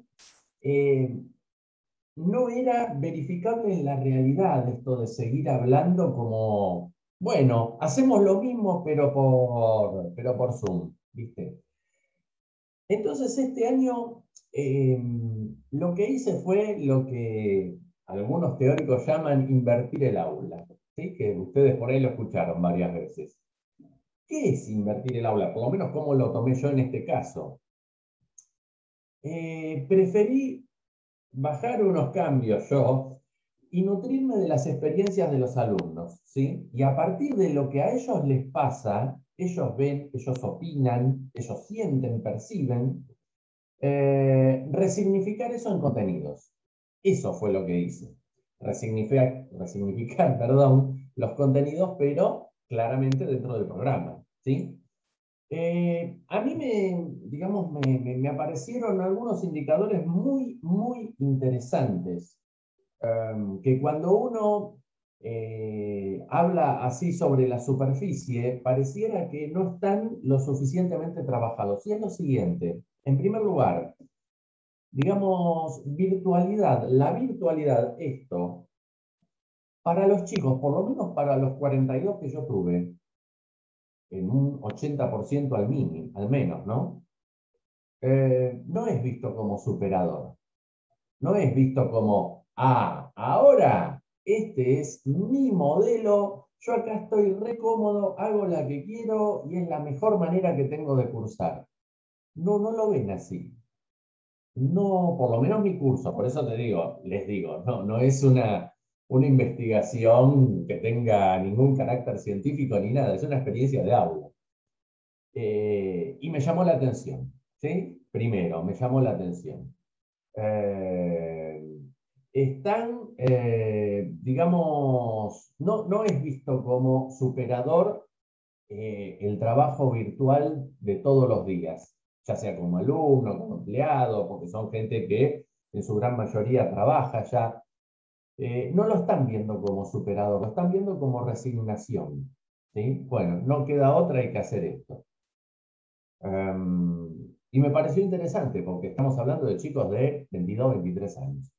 no era verificable en la realidad esto de seguir hablando como, bueno, hacemos lo mismo pero por Zoom, ¿viste? Entonces este año lo que hice fue lo que algunos teóricos llaman invertir el aula, ¿sí? Que ustedes por ahí lo escucharon varias veces. ¿Qué es invertir el aula? Por lo menos cómo lo tomé yo en este caso. Preferí bajar unos cambios yo y nutrirme de las experiencias de los alumnos, ¿sí? Y a partir de lo que a ellos les pasa, ellos ven, ellos opinan, ellos sienten, perciben, resignificar eso en contenidos. Eso fue lo que hice. Resignificar, perdón, los contenidos, pero claramente dentro del programa, ¿sí? A mí me aparecieron algunos indicadores muy, muy interesantes, que cuando uno habla así sobre la superficie, pareciera que no están lo suficientemente trabajados. Y es lo siguiente, en primer lugar, digamos, virtualidad. La virtualidad, esto, para los chicos, por lo menos para los 42 que yo tuve, en un 80% al menos, ¿no? No es visto como superador. No es visto como, ahora este es mi modelo, yo acá estoy re cómodo, hago la que quiero y es la mejor manera que tengo de cursar. No, no lo ven así. No, por lo menos mi curso, por eso les digo, no es una investigación que tenga ningún carácter científico ni nada, es una experiencia de aula. Y me llamó la atención, ¿sí? Primero, me llamó la atención. Están, digamos, no es visto como superador el trabajo virtual de todos los días, ya sea como alumno, como empleado, porque son gente que en su gran mayoría trabaja ya, no lo están viendo como superador, lo están viendo como resignación. ¿Sí? Bueno, no queda otra, hay que hacer esto. Y me pareció interesante porque estamos hablando de chicos de 22, 23 años.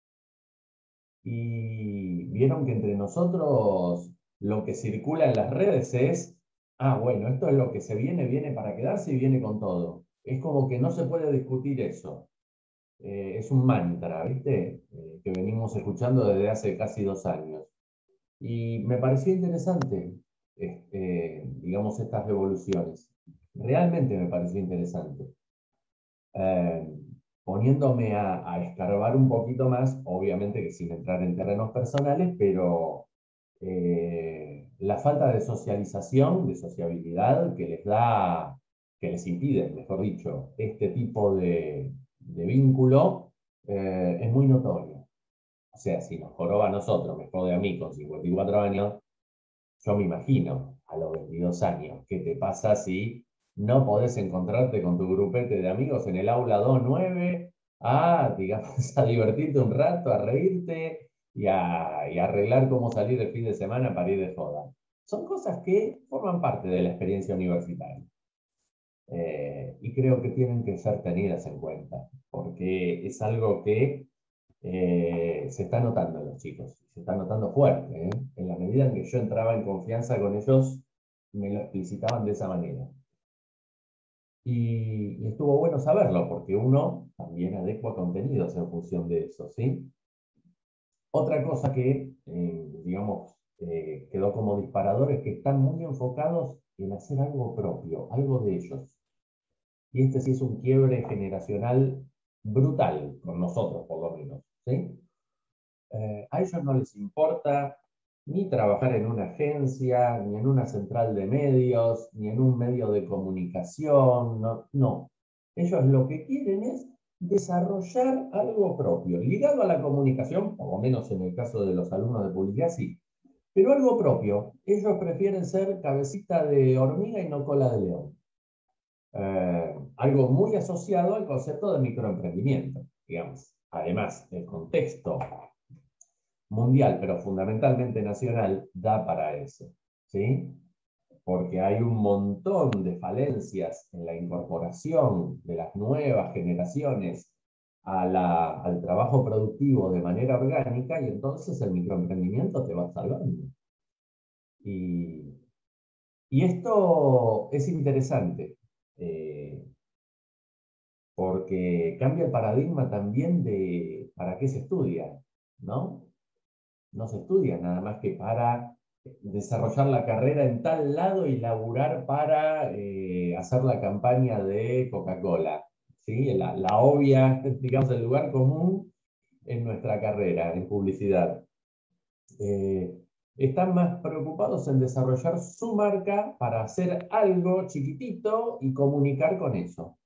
Y vieron que entre nosotros lo que circula en las redes es, bueno, esto es lo que se viene para quedarse y viene con todo. Es como que no se puede discutir eso. Es un mantra, ¿viste? Que venimos escuchando desde hace casi 2 años. Y me pareció interesante, digamos, estas revoluciones. Realmente me pareció interesante. Poniéndome a escarbar un poquito más, obviamente que sin entrar en terrenos personales, pero la falta de socialización, de sociabilidad que les impide, mejor dicho, este tipo de vínculo, es muy notorio. O sea, si nos joroba a nosotros, me jode a mí con 54 años, yo me imagino a los 22 años, ¿qué te pasa si no podés encontrarte con tu grupete de amigos en el aula 2-9 digamos, a divertirte un rato, a reírte y a arreglar cómo salir el fin de semana para ir de joda? Son cosas que forman parte de la experiencia universitaria. Y creo que tienen que ser tenidas en cuenta, porque es algo que se está notando en los chicos, se está notando fuerte. En la medida en que yo entraba en confianza con ellos, me lo explicitaban de esa manera. Y estuvo bueno saberlo, porque uno también adecua contenidos en función de eso, ¿sí? Otra cosa que, digamos, quedó como disparador es que están muy enfocados en hacer algo propio, algo de ellos. Y este sí es un quiebre generacional brutal, con nosotros por lo menos, ¿sí? A ellos no les importa ni trabajar en una agencia, ni en una central de medios, ni en un medio de comunicación, no. Ellos lo que quieren es desarrollar algo propio, ligado a la comunicación, por lo menos en el caso de los alumnos de publicidad, sí, pero algo propio. Ellos prefieren ser cabecita de hormiga y no cola de león. Algo muy asociado al concepto de microemprendimiento, digamos. Además, el contexto mundial, pero fundamentalmente nacional, da para eso, ¿sí? Porque hay un montón de falencias en la incorporación de las nuevas generaciones al trabajo productivo de manera orgánica, y entonces el microemprendimiento te va salvando. Y esto es interesante, porque cambia el paradigma también de para qué se estudia, ¿no? No se estudia nada más que para desarrollar la carrera en tal lado y laburar para hacer la campaña de Coca-Cola, ¿sí? La obvia, digamos, el lugar común en nuestra carrera, en publicidad. Están más preocupados en desarrollar su marca para hacer algo chiquitito y comunicar con eso.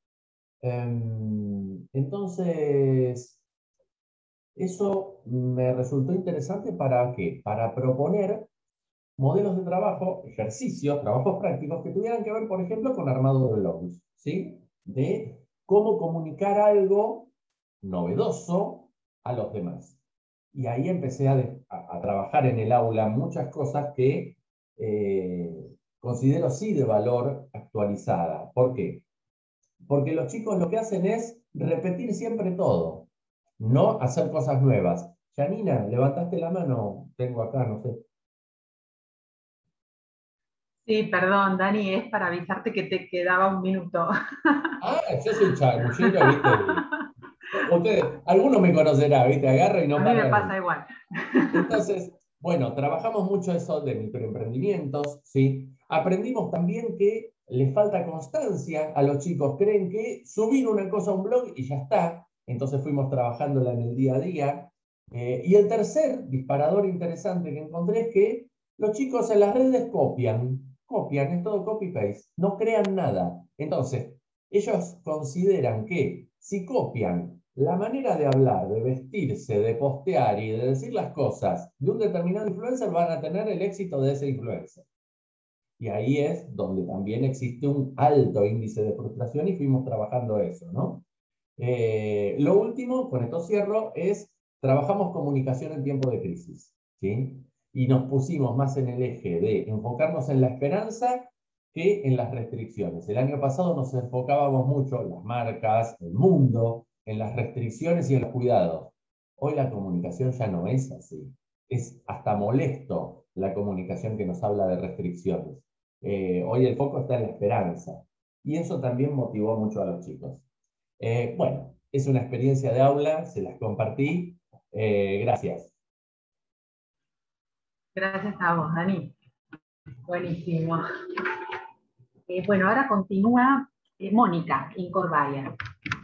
Entonces, eso me resultó interesante. ¿Para qué? Para proponer modelos de trabajo, ejercicios, trabajos prácticos que tuvieran que ver, por ejemplo, con armado de blogs, ¿sí? De cómo comunicar algo novedoso a los demás. Y ahí empecé a trabajar en el aula muchas cosas que considero sí de valor actualizada. ¿Por qué? Porque los chicos lo que hacen es repetir siempre todo, no hacer cosas nuevas. Janina, levantaste la mano, tengo acá, no sé. Sí, perdón, Dani, es para avisarte que te quedaba un minuto. Yo soy chamullero, ¿viste? Ustedes, alguno me conocerá, ¿viste? Agarro y no A mí paro me de pasa igual. Entonces, bueno, trabajamos mucho eso de microemprendimientos, ¿sí? Aprendimos también que les falta constancia a los chicos. Creen que subir una cosa a un blog y ya está. Entonces fuimos trabajándola en el día a día. Y el tercer disparador interesante que encontré es que los chicos en las redes copian, es todo copy-paste, no crean nada. Entonces, ellos consideran que si copian la manera de hablar, de vestirse, de postear y de decir las cosas de un determinado influencer, van a tener el éxito de ese influencer. Y ahí es donde también existe un alto índice de frustración y fuimos trabajando eso, ¿no? Lo último, con esto cierro, es trabajamos comunicación en tiempo de crisis, ¿sí? Y nos pusimos más en el eje de enfocarnos en la esperanza que en las restricciones. El año pasado nos enfocábamos mucho, las marcas, el mundo, en las restricciones y en los cuidados. Hoy la comunicación ya no es así. Es hasta molesto la comunicación que nos habla de restricciones. Hoy el foco está en la esperanza. Y eso también motivó mucho a los chicos. Bueno, es una experiencia de aula, se las compartí. Gracias. Gracias a vos, Dani. Buenísimo. Bueno, ahora continúa Mónica Incorvaya.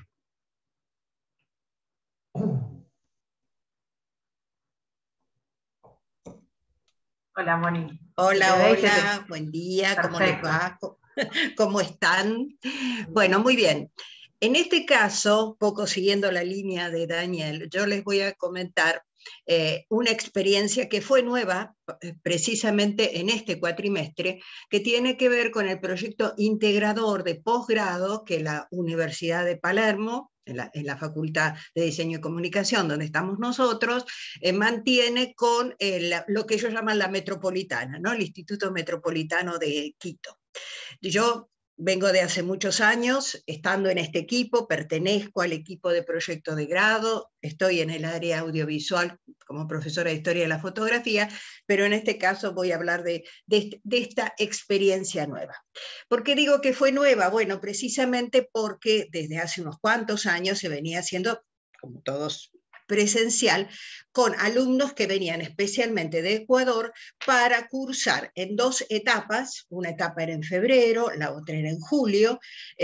Hola, Moni. Hola, buen día, ¿cómo les va? ¿Cómo están? Bueno, muy bien. En este caso, poco siguiendo la línea de Daniel, yo les voy a comentar una experiencia que fue nueva precisamente en este cuatrimestre, que tiene que ver con el proyecto integrador de posgrado que la Universidad de Palermo, en la Facultad de Diseño y Comunicación, donde estamos nosotros, mantiene con lo que ellos llaman la Metropolitana, ¿no? El Instituto Metropolitano de Quito. Yo vengo de hace muchos años estando en este equipo, pertenezco al equipo de proyecto de grado, estoy en el área audiovisual como profesora de Historia de la Fotografía, pero en este caso voy a hablar de esta experiencia nueva. ¿Por qué digo que fue nueva? Bueno, precisamente porque desde hace unos cuantos años se venía haciendo, como todos, presencial, con alumnos que venían especialmente de Ecuador para cursar en 2 etapas, una etapa era en febrero, la otra era en julio,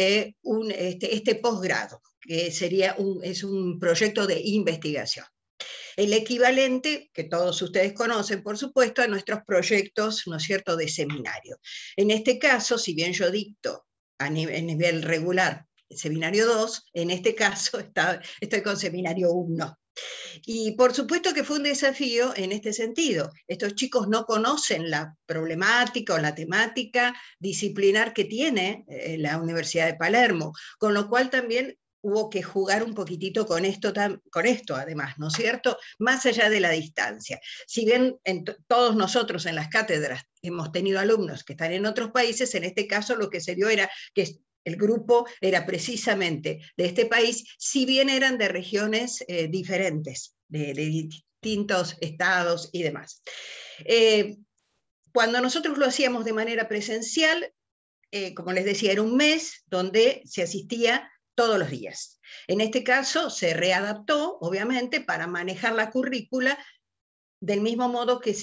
este posgrado, que es un proyecto de investigación. El equivalente, que todos ustedes conocen, por supuesto, a nuestros proyectos, ¿no es cierto?, de seminario. En este caso, si bien yo dicto a nivel regular el seminario 2, en este caso estoy con seminario 1. Y por supuesto que fue un desafío en este sentido. Estos chicos no conocen la problemática o la temática disciplinar que tiene la Universidad de Palermo, con lo cual también hubo que jugar un poquitito con esto además, ¿no es cierto? Más allá de la distancia. Si bien todos nosotros en las cátedras hemos tenido alumnos que están en otros países, en este caso lo que se dio era que el grupo era precisamente de este país, si bien eran de regiones diferentes, de distintos estados y demás. Cuando nosotros lo hacíamos de manera presencial, como les decía, era un mes donde se asistía todos los días. En este caso se readaptó, obviamente, para manejar la currícula del mismo modo que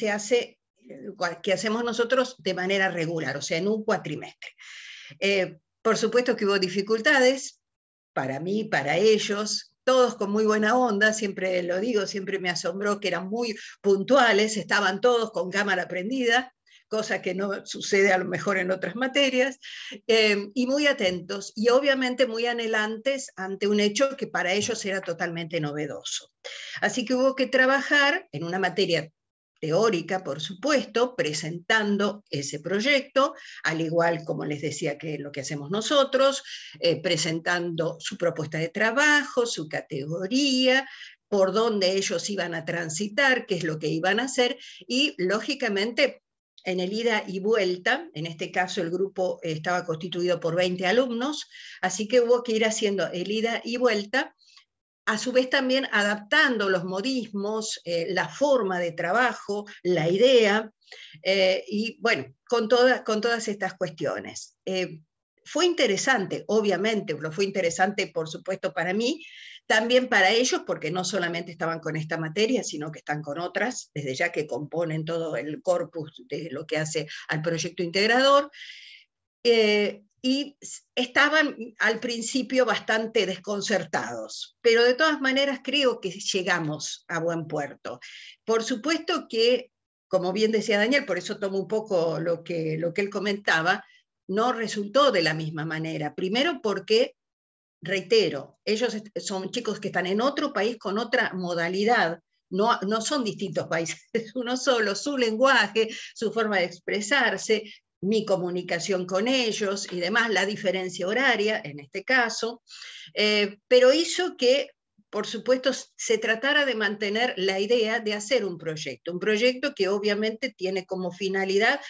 que hacemos nosotros de manera regular, o sea, en un cuatrimestre. Por supuesto que hubo dificultades, para mí, para ellos, todos con muy buena onda, siempre lo digo, siempre me asombró que eran muy puntuales, estaban todos con cámara prendida, cosa que no sucede a lo mejor en otras materias, y muy atentos, y obviamente muy anhelantes ante un hecho que para ellos era totalmente novedoso. Así que hubo que trabajar en una materia teórica, por supuesto, presentando ese proyecto, al igual como les decía que lo que hacemos nosotros, presentando su propuesta de trabajo, su categoría, por dónde ellos iban a transitar, qué es lo que iban a hacer, y lógicamente en el ida y vuelta, en este caso el grupo estaba constituido por 20 alumnos, así que hubo que ir haciendo el ida y vuelta, a su vez también adaptando los modismos, la forma de trabajo, la idea, y bueno, con todas estas cuestiones. Fue interesante, obviamente, lo fue interesante por supuesto para mí, también para ellos, porque no solamente estaban con esta materia, sino que están con otras, desde ya que componen todo el corpus de lo que hace al proyecto integrador, y estaban al principio bastante desconcertados, pero de todas maneras creo que llegamos a buen puerto. Por supuesto que, como bien decía Daniel, por eso tomo un poco lo que él comentaba, no resultó de la misma manera. Primero porque, reitero, ellos son chicos que están en otro país con otra modalidad, no son distintos países, uno solo, su lenguaje, su forma de expresarse, mi comunicación con ellos y demás, la diferencia horaria en este caso, pero hizo que, por supuesto, se tratara de mantener la idea de hacer un proyecto que obviamente tiene como finalidad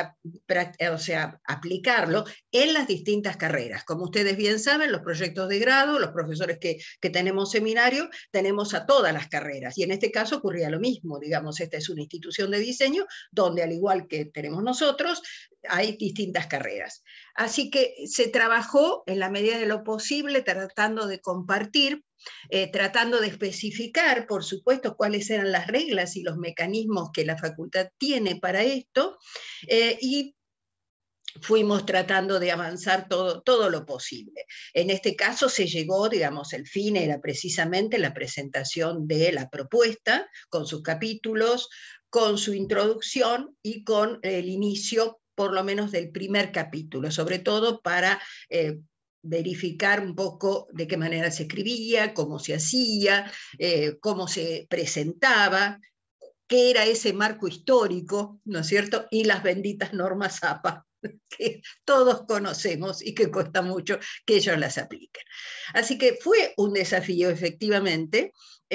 aplicarlo en las distintas carreras. Como ustedes bien saben, los proyectos de grado, los profesores que tenemos seminario, tenemos a todas las carreras, y en este caso ocurría lo mismo, digamos, esta es una institución de diseño donde, al igual que tenemos nosotros, hay distintas carreras. Así que se trabajó en la medida de lo posible tratando de compartir, tratando de especificar, por supuesto, cuáles eran las reglas y los mecanismos que la facultad tiene para esto, y fuimos tratando de avanzar todo lo posible. En este caso se llegó, digamos, el fin era precisamente la presentación de la propuesta, con sus capítulos, con su introducción y con el inicio, por lo menos, del primer capítulo, sobre todo para verificar un poco de qué manera se escribía, cómo se hacía, cómo se presentaba, qué era ese marco histórico, ¿no es cierto? Y las benditas normas APA, que todos conocemos y que cuesta mucho que ellos las apliquen. Así que fue un desafío, efectivamente.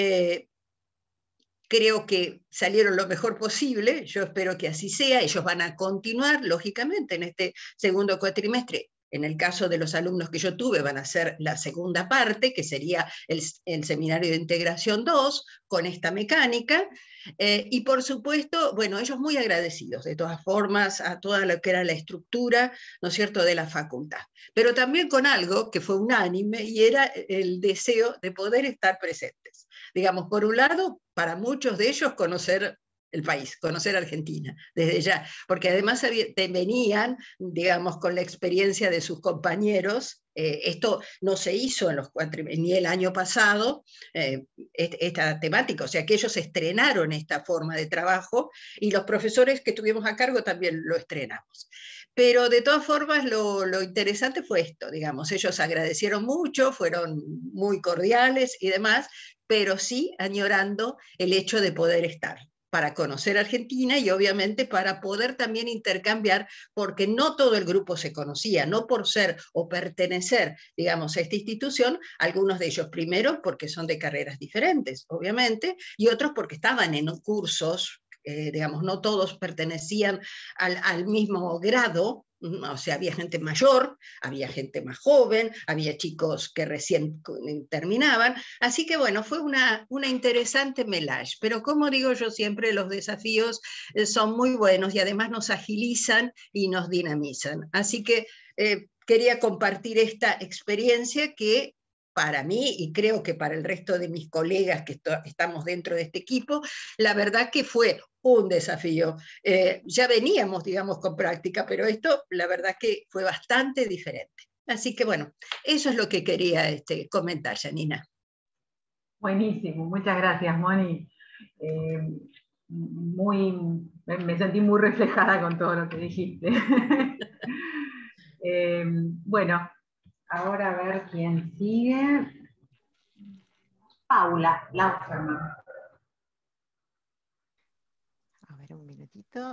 Creo que salieron lo mejor posible, yo espero que así sea. Ellos van a continuar, lógicamente, en este segundo cuatrimestre. En el caso de los alumnos que yo tuve, van a hacer la segunda parte, que sería el seminario de integración 2, con esta mecánica. Y por supuesto, bueno, ellos muy agradecidos, de todas formas, a toda lo que era la estructura, ¿no es cierto?, de la facultad. Pero también con algo que fue unánime, y era el deseo de poder estar presentes. Digamos, por un lado, para muchos de ellos conocer el país, conocer Argentina, desde ya, porque además venían, digamos, con la experiencia de sus compañeros. Esto no se hizo en los ni el año pasado, esta temática, o sea que ellos estrenaron esta forma de trabajo, y los profesores que estuvimos a cargo también lo estrenamos. Pero de todas formas lo interesante fue esto, digamos, ellos agradecieron mucho, fueron muy cordiales y demás, pero sí añorando el hecho de poder estar, para conocer Argentina y obviamente para poder también intercambiar, porque no todo el grupo se conocía, no por ser o pertenecer, digamos, a esta institución, algunos de ellos primero porque son de carreras diferentes, obviamente, y otros porque estaban en cursos, digamos, no todos pertenecían al mismo grado. O sea, había gente mayor, había gente más joven, había chicos que recién terminaban, así que bueno, fue una interesante melange, pero como digo yo siempre, los desafíos son muy buenos y además nos agilizan y nos dinamizan, así que quería compartir esta experiencia que para mí, y creo que para el resto de mis colegas que estamos dentro de este equipo, la verdad que fue un desafío. Ya veníamos, digamos, con práctica, pero esto, la verdad que fue bastante diferente. Así que bueno, eso es lo que quería comentar, Janina. Buenísimo, muchas gracias, Moni. Me sentí muy reflejada con todo lo que dijiste. Bueno, ahora a ver quién sigue. Paula Lauferman. A ver, un minutito.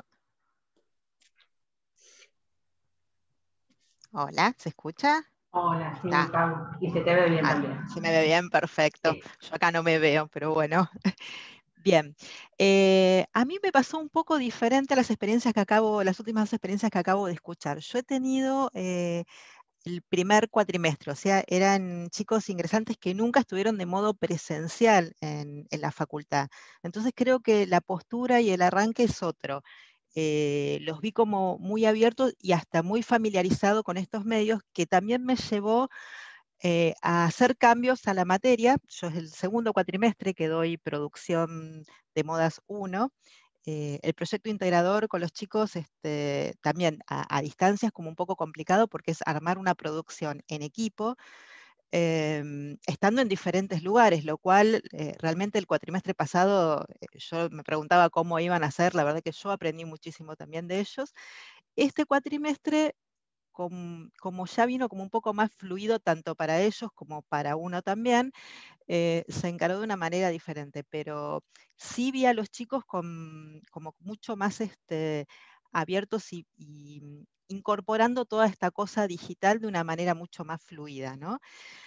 Hola, ¿se escucha? Hola, sí, Paula. Y se te ve bien también. Se me ve bien, perfecto. Sí. Yo acá no me veo, pero bueno. Bien. A mí me pasó un poco diferente a las últimas experiencias que acabo de escuchar. Yo he tenido el primer cuatrimestre, o sea, eran chicos ingresantes que nunca estuvieron de modo presencial en la facultad. Entonces creo que la postura y el arranque es otro. Los vi como muy abiertos y hasta muy familiarizados con estos medios, que también me llevó a hacer cambios a la materia. Yo es el segundo cuatrimestre que doy producción de modas 1. El proyecto integrador con los chicos también a distancia es como un poco complicado porque es armar una producción en equipo, estando en diferentes lugares, lo cual realmente el cuatrimestre pasado yo me preguntaba cómo iban a hacer, la verdad que yo aprendí muchísimo también de ellos. Este cuatrimestre, como ya vino como un poco más fluido tanto para ellos como para uno también, se encaró de una manera diferente, pero sí vi a los chicos como mucho más abiertos y incorporando toda esta cosa digital de una manera mucho más fluida, ¿no?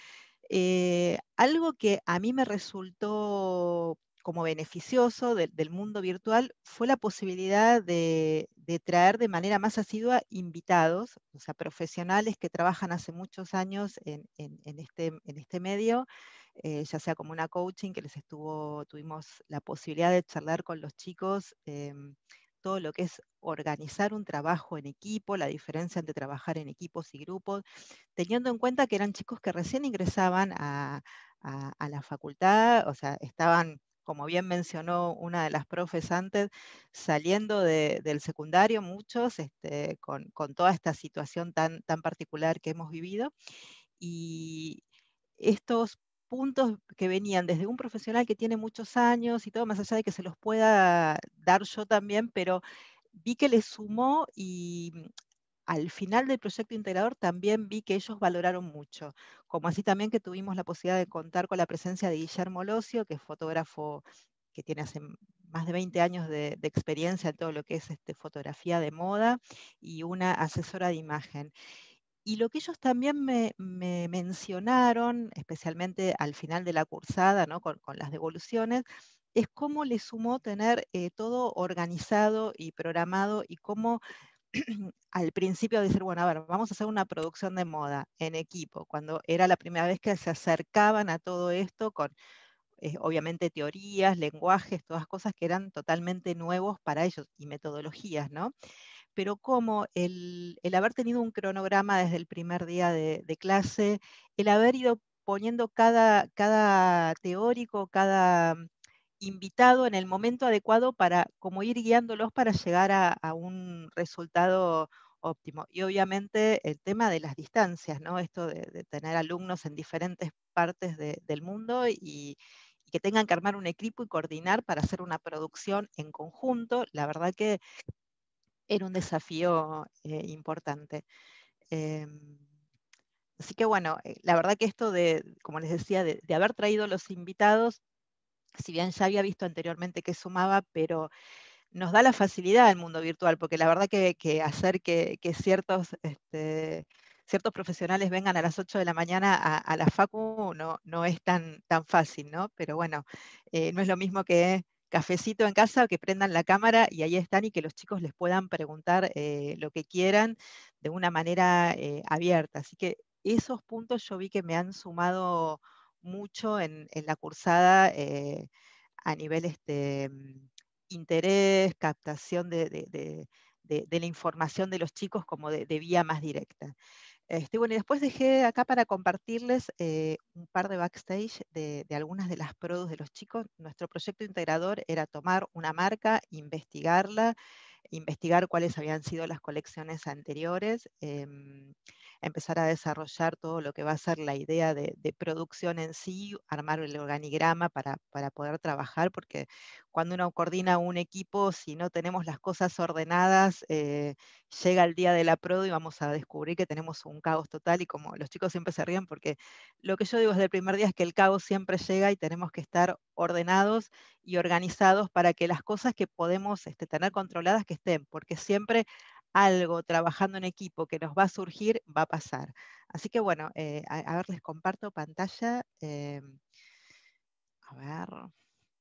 Algo que a mí me resultó como beneficioso del mundo virtual fue la posibilidad de traer de manera más asidua invitados, o sea, profesionales que trabajan hace muchos años en este medio, ya sea como una coaching que tuvimos la posibilidad de charlar con los chicos, todo lo que es organizar un trabajo en equipo, la diferencia entre trabajar en equipos y grupos, teniendo en cuenta que eran chicos que recién ingresaban a la facultad, o sea, estaban, como bien mencionó una de las profes antes, saliendo del secundario, muchos, con toda esta situación tan particular que hemos vivido. Y estos puntos que venían desde un profesional que tiene muchos años y todo, más allá de que se los pueda dar yo también, pero vi que le sumó y al final del proyecto integrador también vi que ellos valoraron mucho, como así también que tuvimos la posibilidad de contar con la presencia de Guillermo Locio, que es fotógrafo que tiene hace más de 20 años de experiencia en todo lo que es fotografía de moda, y una asesora de imagen. Y lo que ellos también me mencionaron, especialmente al final de la cursada, ¿no? con las devoluciones, es cómo le sumó tener todo organizado y programado, y cómo al principio decir, bueno, a ver, vamos a hacer una producción de moda en equipo, cuando era la primera vez que se acercaban a todo esto con, obviamente, teorías, lenguajes, todas cosas que eran totalmente nuevos para ellos, y metodologías, ¿no? Pero como el haber tenido un cronograma desde el primer día de clase, el haber ido poniendo cada teórico, cada invitado en el momento adecuado para como ir guiándolos para llegar a un resultado óptimo. Y obviamente el tema de las distancias, ¿no? Esto de tener alumnos en diferentes partes del mundo y que tengan que armar un equipo y coordinar para hacer una producción en conjunto, la verdad que era un desafío importante. Así que bueno, la verdad que esto como les decía, de haber traído los invitados, si bien ya había visto anteriormente que sumaba, pero nos da la facilidad al mundo virtual, porque la verdad que hacer que ciertos profesionales vengan a las 8 de la mañana a la facu no es tan fácil, ¿no? Pero bueno, no es lo mismo que cafecito en casa, que prendan la cámara y ahí están, y que los chicos les puedan preguntar lo que quieran de una manera abierta. Así que esos puntos yo vi que me han sumado mucho en la cursada, a nivel interés, captación de la información de los chicos como de vía más directa. Bueno, y después dejé acá para compartirles un par de backstage de algunas de las produs de los chicos. Nuestro proyecto integrador era tomar una marca, investigarla, investigar cuáles habían sido las colecciones anteriores, empezar a desarrollar todo lo que va a ser la idea de producción en sí, armar el organigrama para poder trabajar, porque cuando uno coordina un equipo, si no tenemos las cosas ordenadas, llega el día de la produ y vamos a descubrir que tenemos un caos total, y como los chicos siempre se ríen, porque lo que yo digo desde el primer día es que el caos siempre llega y tenemos que estar ordenados y organizados para que las cosas que podemos tener controladas que estén, porque siempre algo trabajando en equipo que nos va a surgir va a pasar. Así que bueno, a ver, les comparto pantalla. A ver.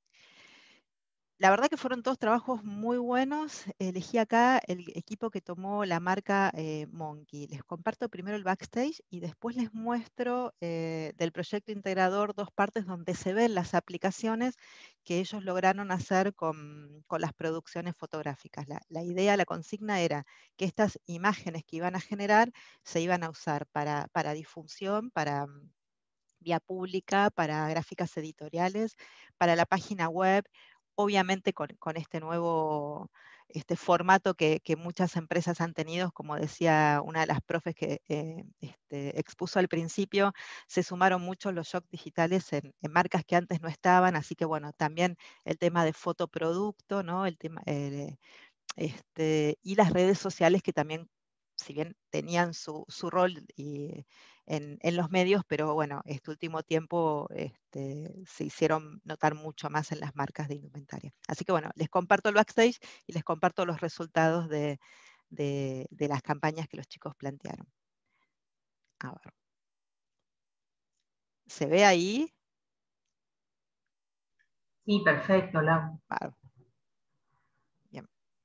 La verdad que fueron todos trabajos muy buenos. Elegí acá el equipo que tomó la marca Monkey. Les comparto primero el backstage y después les muestro del proyecto integrador 2 partes donde se ven las aplicaciones que ellos lograron hacer con las producciones fotográficas. La idea, la consigna era que estas imágenes que iban a generar se iban a usar para difusión, para vía pública, para gráficas editoriales, para la página web, obviamente con este nuevo formato que muchas empresas han tenido, como decía una de las profes que expuso al principio, se sumaron mucho los shops digitales en marcas que antes no estaban, así que bueno, también el tema de fotoproducto, ¿no? El tema, y las redes sociales que también, si bien tenían su rol en los medios, pero bueno, este último tiempo se hicieron notar mucho más en las marcas de indumentaria. Así que bueno, les comparto el backstage y les comparto los resultados de de las campañas que los chicos plantearon. A ver. ¿Se ve ahí? Sí, perfecto, Lau. Claro. Bien.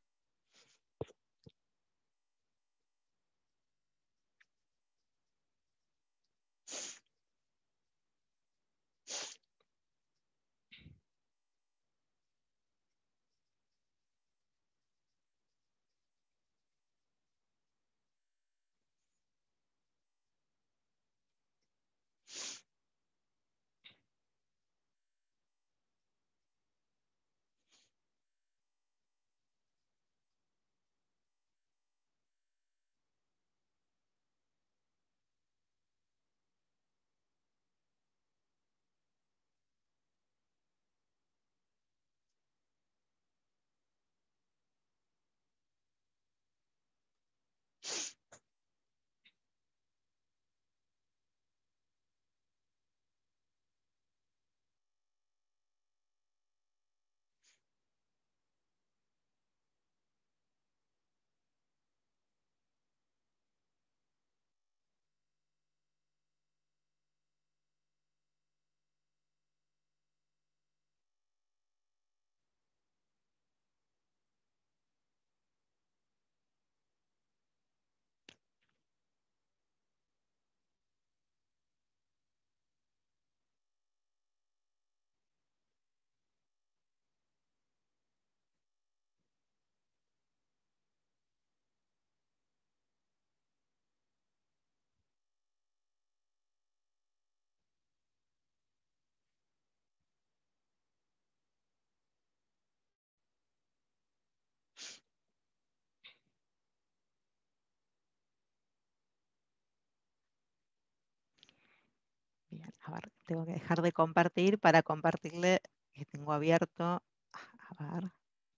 Bien, a ver, tengo que dejar de compartir para compartirle que tengo abierto, a ver,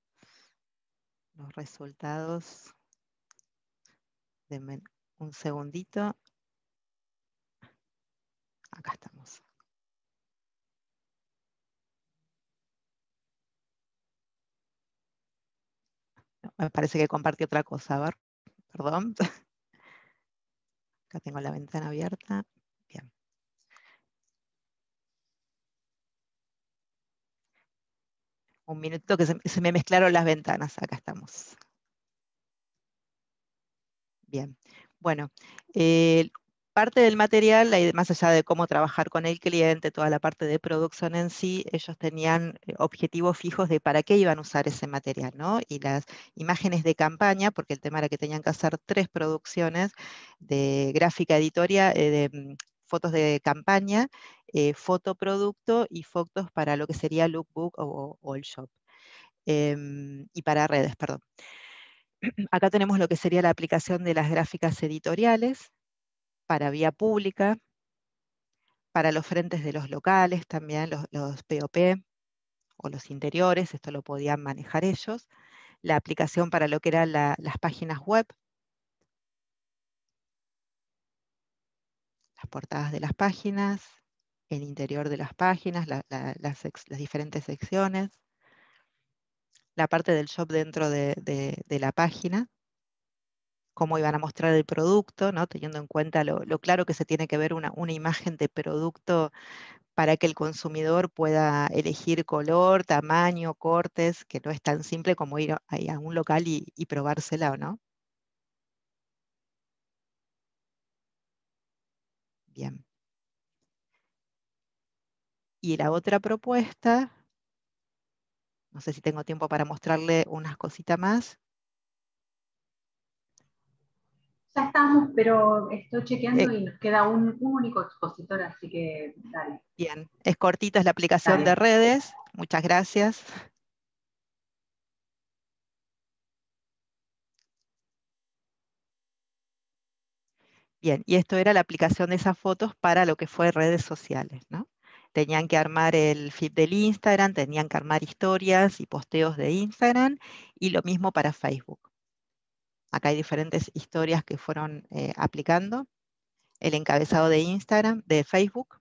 los resultados. Denme un segundito. Acá estamos. No, me parece que compartí otra cosa, a ver, perdón. Acá tengo la ventana abierta. Bien. Un minuto que se me mezclaron las ventanas. Acá estamos. Bien. Bueno, parte del material, más allá de cómo trabajar con el cliente, toda la parte de producción en sí, ellos tenían objetivos fijos de para qué iban a usar ese material, ¿no? Y las imágenes de campaña, porque el tema era que tenían que hacer 3 producciones de gráfica editoria, fotos de campaña, fotoproducto y fotos para lo que sería lookbook o el shop. Y para redes, perdón. Acá tenemos lo que sería la aplicación de las gráficas editoriales para vía pública, para los frentes de los locales también, los POP o los interiores, esto lo podían manejar ellos. La aplicación para lo que eran las páginas web, las portadas de las páginas, el interior de las páginas, las diferentes secciones, la parte del shop dentro de la página, cómo iban a mostrar el producto, ¿no? Teniendo en cuenta lo claro que se tiene que ver una imagen de producto para que el consumidor pueda elegir color, tamaño, cortes, que no es tan simple como ir a un local y probársela, ¿no? Bien. Y la otra propuesta, no sé si tengo tiempo para mostrarle unas cositas más. Ya estamos, pero estoy chequeando y nos queda un único expositor, así que dale. Bien, es cortita, es la aplicación Dale. de redes. Muchas gracias. Bien, y esto era la aplicación de esas fotos para lo que fue redes sociales, ¿no? Tenían que armar el feed del Instagram, tenían que armar historias y posteos de Instagram, y lo mismo para Facebook. Acá hay diferentes historias que fueron aplicando. El encabezado de Instagram, de Facebook,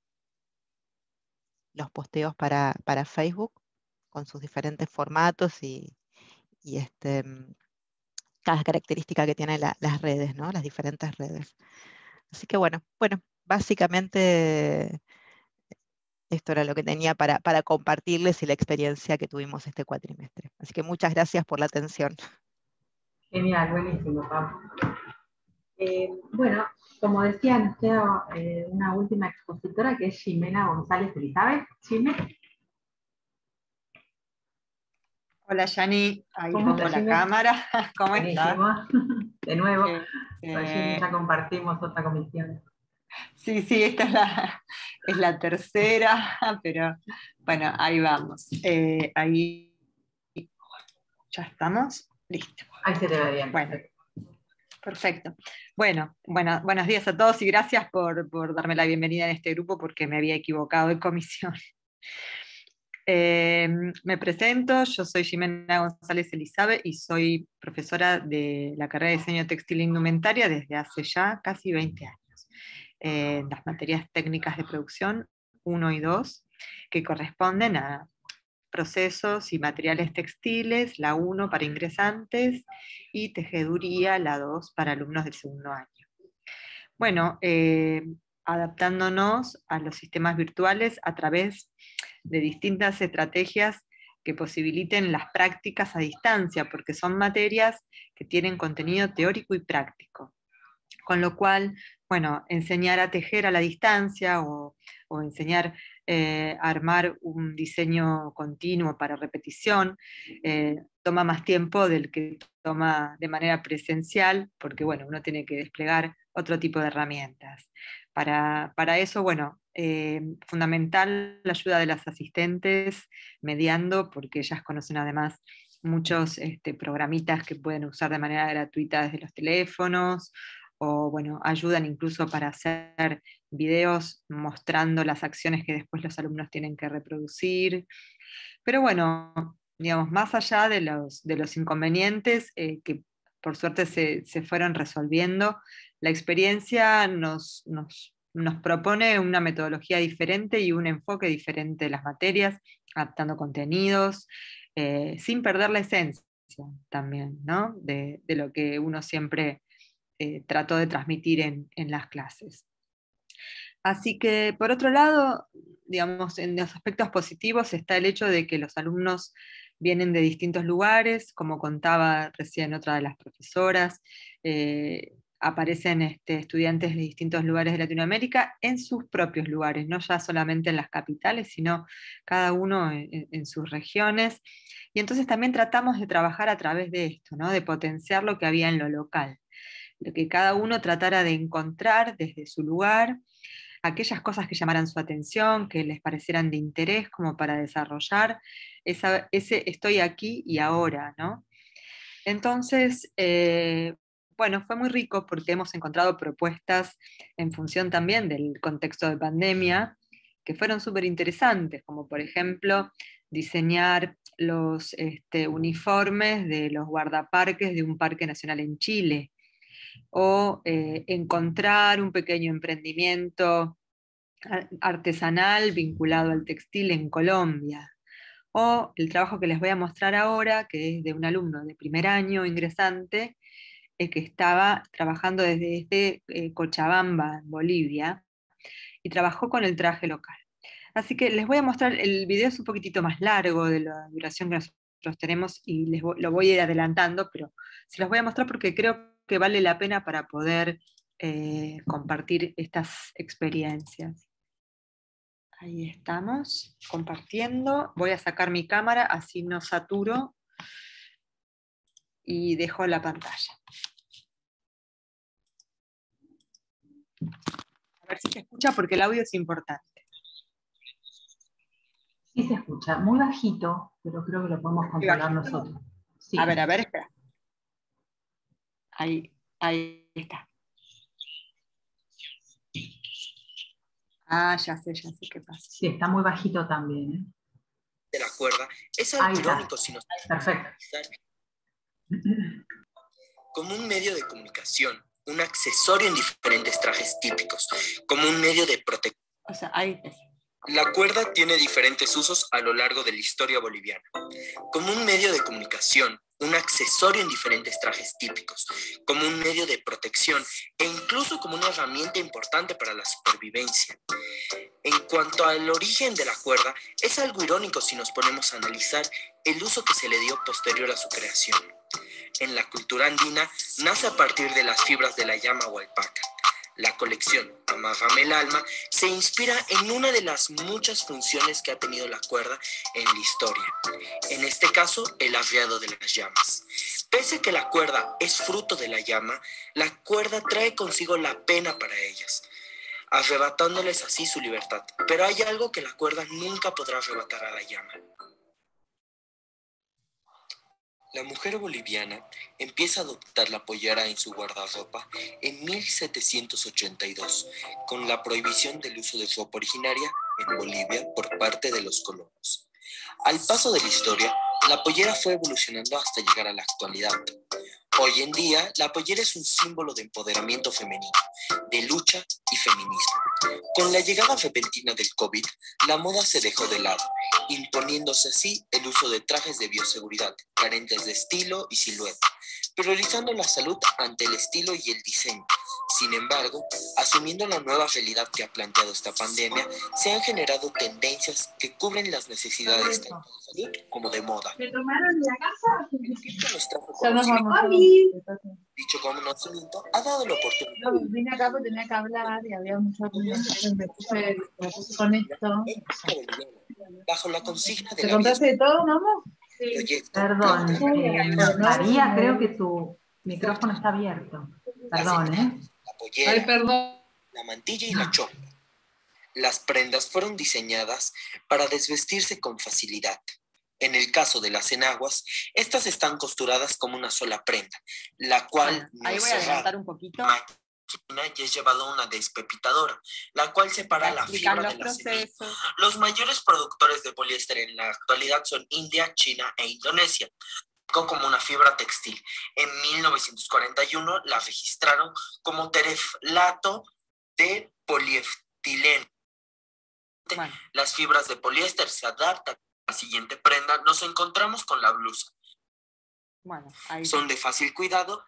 los posteos para Facebook, con sus diferentes formatos y cada característica que tienen las redes, ¿no? Las diferentes redes. Así que bueno, básicamente esto era lo que tenía para compartirles y la experiencia que tuvimos este cuatrimestre. Así que muchas gracias por la atención. Genial, buenísimo, Pau. Bueno, como decía, nos queda una última expositora que es Ximena González Elizabeth. Ximena. Hola, Yani, ahí ¿Cómo pongo estás, la Ximena? cámara. ¿Cómo estás? De nuevo, ya compartimos otra comisión. Sí, esta es la tercera, pero bueno, ahí vamos. Ahí ya estamos, listo. Ahí se te ve bien. Bueno, perfecto. Bueno, buenos días a todos y gracias por darme la bienvenida en este grupo porque me había equivocado de comisión. Me presento, yo soy Ximena González Elizabeth y soy profesora de la carrera de Diseño Textil e Indumentaria desde hace ya casi 20 años. Las materias técnicas de producción 1 y 2, que corresponden a procesos y materiales textiles, la 1 para ingresantes y tejeduría, la 2 para alumnos del segundo año. Bueno, adaptándonos a los sistemas virtuales a través de distintas estrategias que posibiliten las prácticas a distancia, porque son materias que tienen contenido teórico y práctico. Con lo cual, bueno, enseñar a tejer a la distancia o enseñar a armar un diseño continuo para repetición toma más tiempo del que toma de manera presencial, porque bueno, uno tiene que desplegar otro tipo de herramientas. Para eso, bueno, fundamental la ayuda de las asistentes mediando, porque ellas conocen además muchos programitas que pueden usar de manera gratuita desde los teléfonos, o bueno, ayudan incluso para hacer videos mostrando las acciones que después los alumnos tienen que reproducir. Pero bueno, digamos, más allá de los inconvenientes que por suerte se fueron resolviendo, la experiencia nos propone una metodología diferente y un enfoque diferente de las materias, adaptando contenidos, sin perder la esencia también, ¿no? de lo que uno siempre trató de transmitir en las clases. Así que, por otro lado, digamos, en los aspectos positivos está el hecho de que los alumnos vienen de distintos lugares, como contaba recién otra de las profesoras, aparecen estudiantes de distintos lugares de Latinoamérica en sus propios lugares, no ya solamente en las capitales, sino cada uno en sus regiones. Y entonces también tratamos de trabajar a través de esto, ¿no? De potenciar lo que había en lo local, lo que cada uno tratara de encontrar desde su lugar, aquellas cosas que llamaran su atención, que les parecieran de interés como para desarrollar ese estoy aquí y ahora, ¿no? Entonces, bueno, fue muy rico porque hemos encontrado propuestas en función también del contexto de pandemia que fueron súper interesantes, como por ejemplo diseñar los uniformes de los guardaparques de un parque nacional en Chile, o encontrar un pequeño emprendimiento artesanal vinculado al textil en Colombia, o el trabajo que les voy a mostrar ahora, que es de un alumno de primer año ingresante, que estaba trabajando desde Cochabamba, en Bolivia, y trabajó con el traje local. Así que les voy a mostrar, el video es un poquitito más largo de la duración que nosotros tenemos, y lo voy a ir adelantando, pero se los voy a mostrar porque creo que vale la pena para poder compartir estas experiencias. Ahí estamos, compartiendo. Voy a sacar mi cámara, así no saturo, y dejo la pantalla. A ver si se escucha porque el audio es importante. Sí se escucha, muy bajito, pero creo que lo podemos controlar nosotros. Sí. A ver, espera. Ahí está. Ah, ya sé qué pasa. Sí, está muy bajito también, ¿eh? De la cuerda es algo irónico si nos perfecto. Como un medio de comunicación, un accesorio en diferentes trajes típicos, como un medio de protección. O sea, ahí es. La cuerda tiene diferentes usos a lo largo de la historia boliviana, como un medio de comunicación, un accesorio en diferentes trajes típicos, como un medio de protección e incluso como una herramienta importante para la supervivencia. En cuanto al origen de la cuerda, es algo irónico si nos ponemos a analizar el uso que se le dio posterior a su creación. En la cultura andina, nace a partir de las fibras de la llama o alpaca. La colección Amárrame el alma se inspira en una de las muchas funciones que ha tenido la cuerda en la historia. En este caso, el arriado de las llamas. Pese a que la cuerda es fruto de la llama, la cuerda trae consigo la pena para ellas, arrebatándoles así su libertad. Pero hay algo que la cuerda nunca podrá arrebatar a la llama. La mujer boliviana empieza a adoptar la pollera en su guardarropa en 1782, con la prohibición del uso de ropa originaria en Bolivia por parte de los colonos. Al paso de la historia, la pollera fue evolucionando hasta llegar a la actualidad. Hoy en día, la pollera es un símbolo de empoderamiento femenino, de lucha y feminismo. Con la llegada repentina del COVID, la moda se dejó de lado, imponiéndose así el uso de trajes de bioseguridad, carentes de estilo y silueta, priorizando la salud ante el estilo y el diseño. Sin embargo, asumiendo la nueva realidad que ha planteado esta pandemia, se han generado tendencias que cubren las necesidades tanto de salud como de moda. ¿Me tomaron la casa? Ya nos vamos. Dicho conocimiento ha dado la oportunidad. No, vine acá porque tenía que hablar y había mucha opinión, entonces me puse con esto. Bajo la consigna de ¿Te la compraste de todo, mamá? Sí. Perdón, María, creo que tu micrófono está abierto. Perdón, La pollera, Ay, perdón. la mantilla y la chompa. Las prendas fueron diseñadas para desvestirse con facilidad. En el caso de las enaguas, estas están costuradas como una sola prenda, la cual Ahí voy a adelantar un poquito. Y es llevado a una despepitadora, la cual separa la fibra de la semilla. Los mayores productores de poliéster en la actualidad son India, China e Indonesia, como una fibra textil. En 1941 la registraron como tereflato de poliestileno. Bueno. Las fibras de poliéster se adaptan a la siguiente prenda. Nos encontramos con la blusa. Bueno, ahí son de fácil cuidado.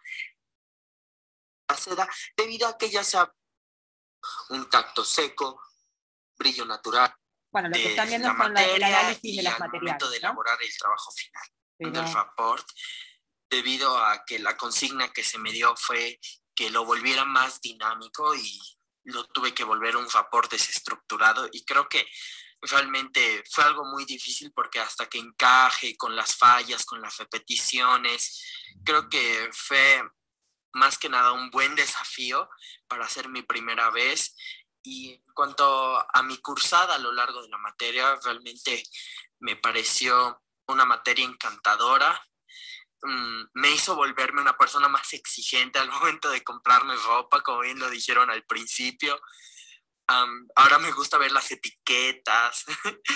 La seda, debido a que ya sea un tacto seco, brillo natural. Bueno, lo que están viendo son el análisis de los materiales. Al momento de elaborar el trabajo final del Pero... rapport, debido a que la consigna que se me dio fue que lo volviera más dinámico y lo tuve que volver un rapport desestructurado, y creo que realmente fue algo muy difícil porque hasta que encaje con las fallas, con las repeticiones, creo que fue más que nada un buen desafío para hacer mi primera vez. Y en cuanto a mi cursada a lo largo de la materia, realmente me pareció una materia encantadora. Me hizo volverme una persona más exigente al momento de comprarme ropa, como bien lo dijeron al principio. Ahora me gusta ver las etiquetas,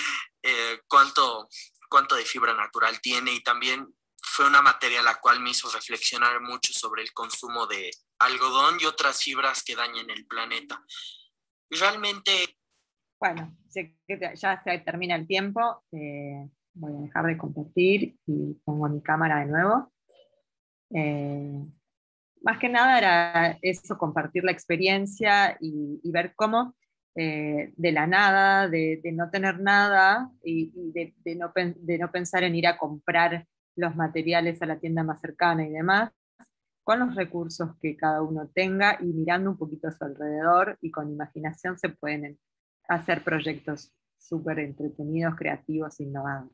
cuánto de fibra natural tiene, y también fue una materia la cual me hizo reflexionar mucho sobre el consumo de algodón y otras fibras que dañan el planeta. Y realmente... Bueno, ya se termina el tiempo. Voy a dejar de compartir y pongo mi cámara de nuevo. Más que nada era eso, compartir la experiencia y ver cómo de la nada, de no tener nada y de no pensar en ir a comprar los materiales a la tienda más cercana y demás, con los recursos que cada uno tenga y mirando un poquito a su alrededor, y con imaginación se pueden hacer proyectos súper entretenidos, creativos, innovadores.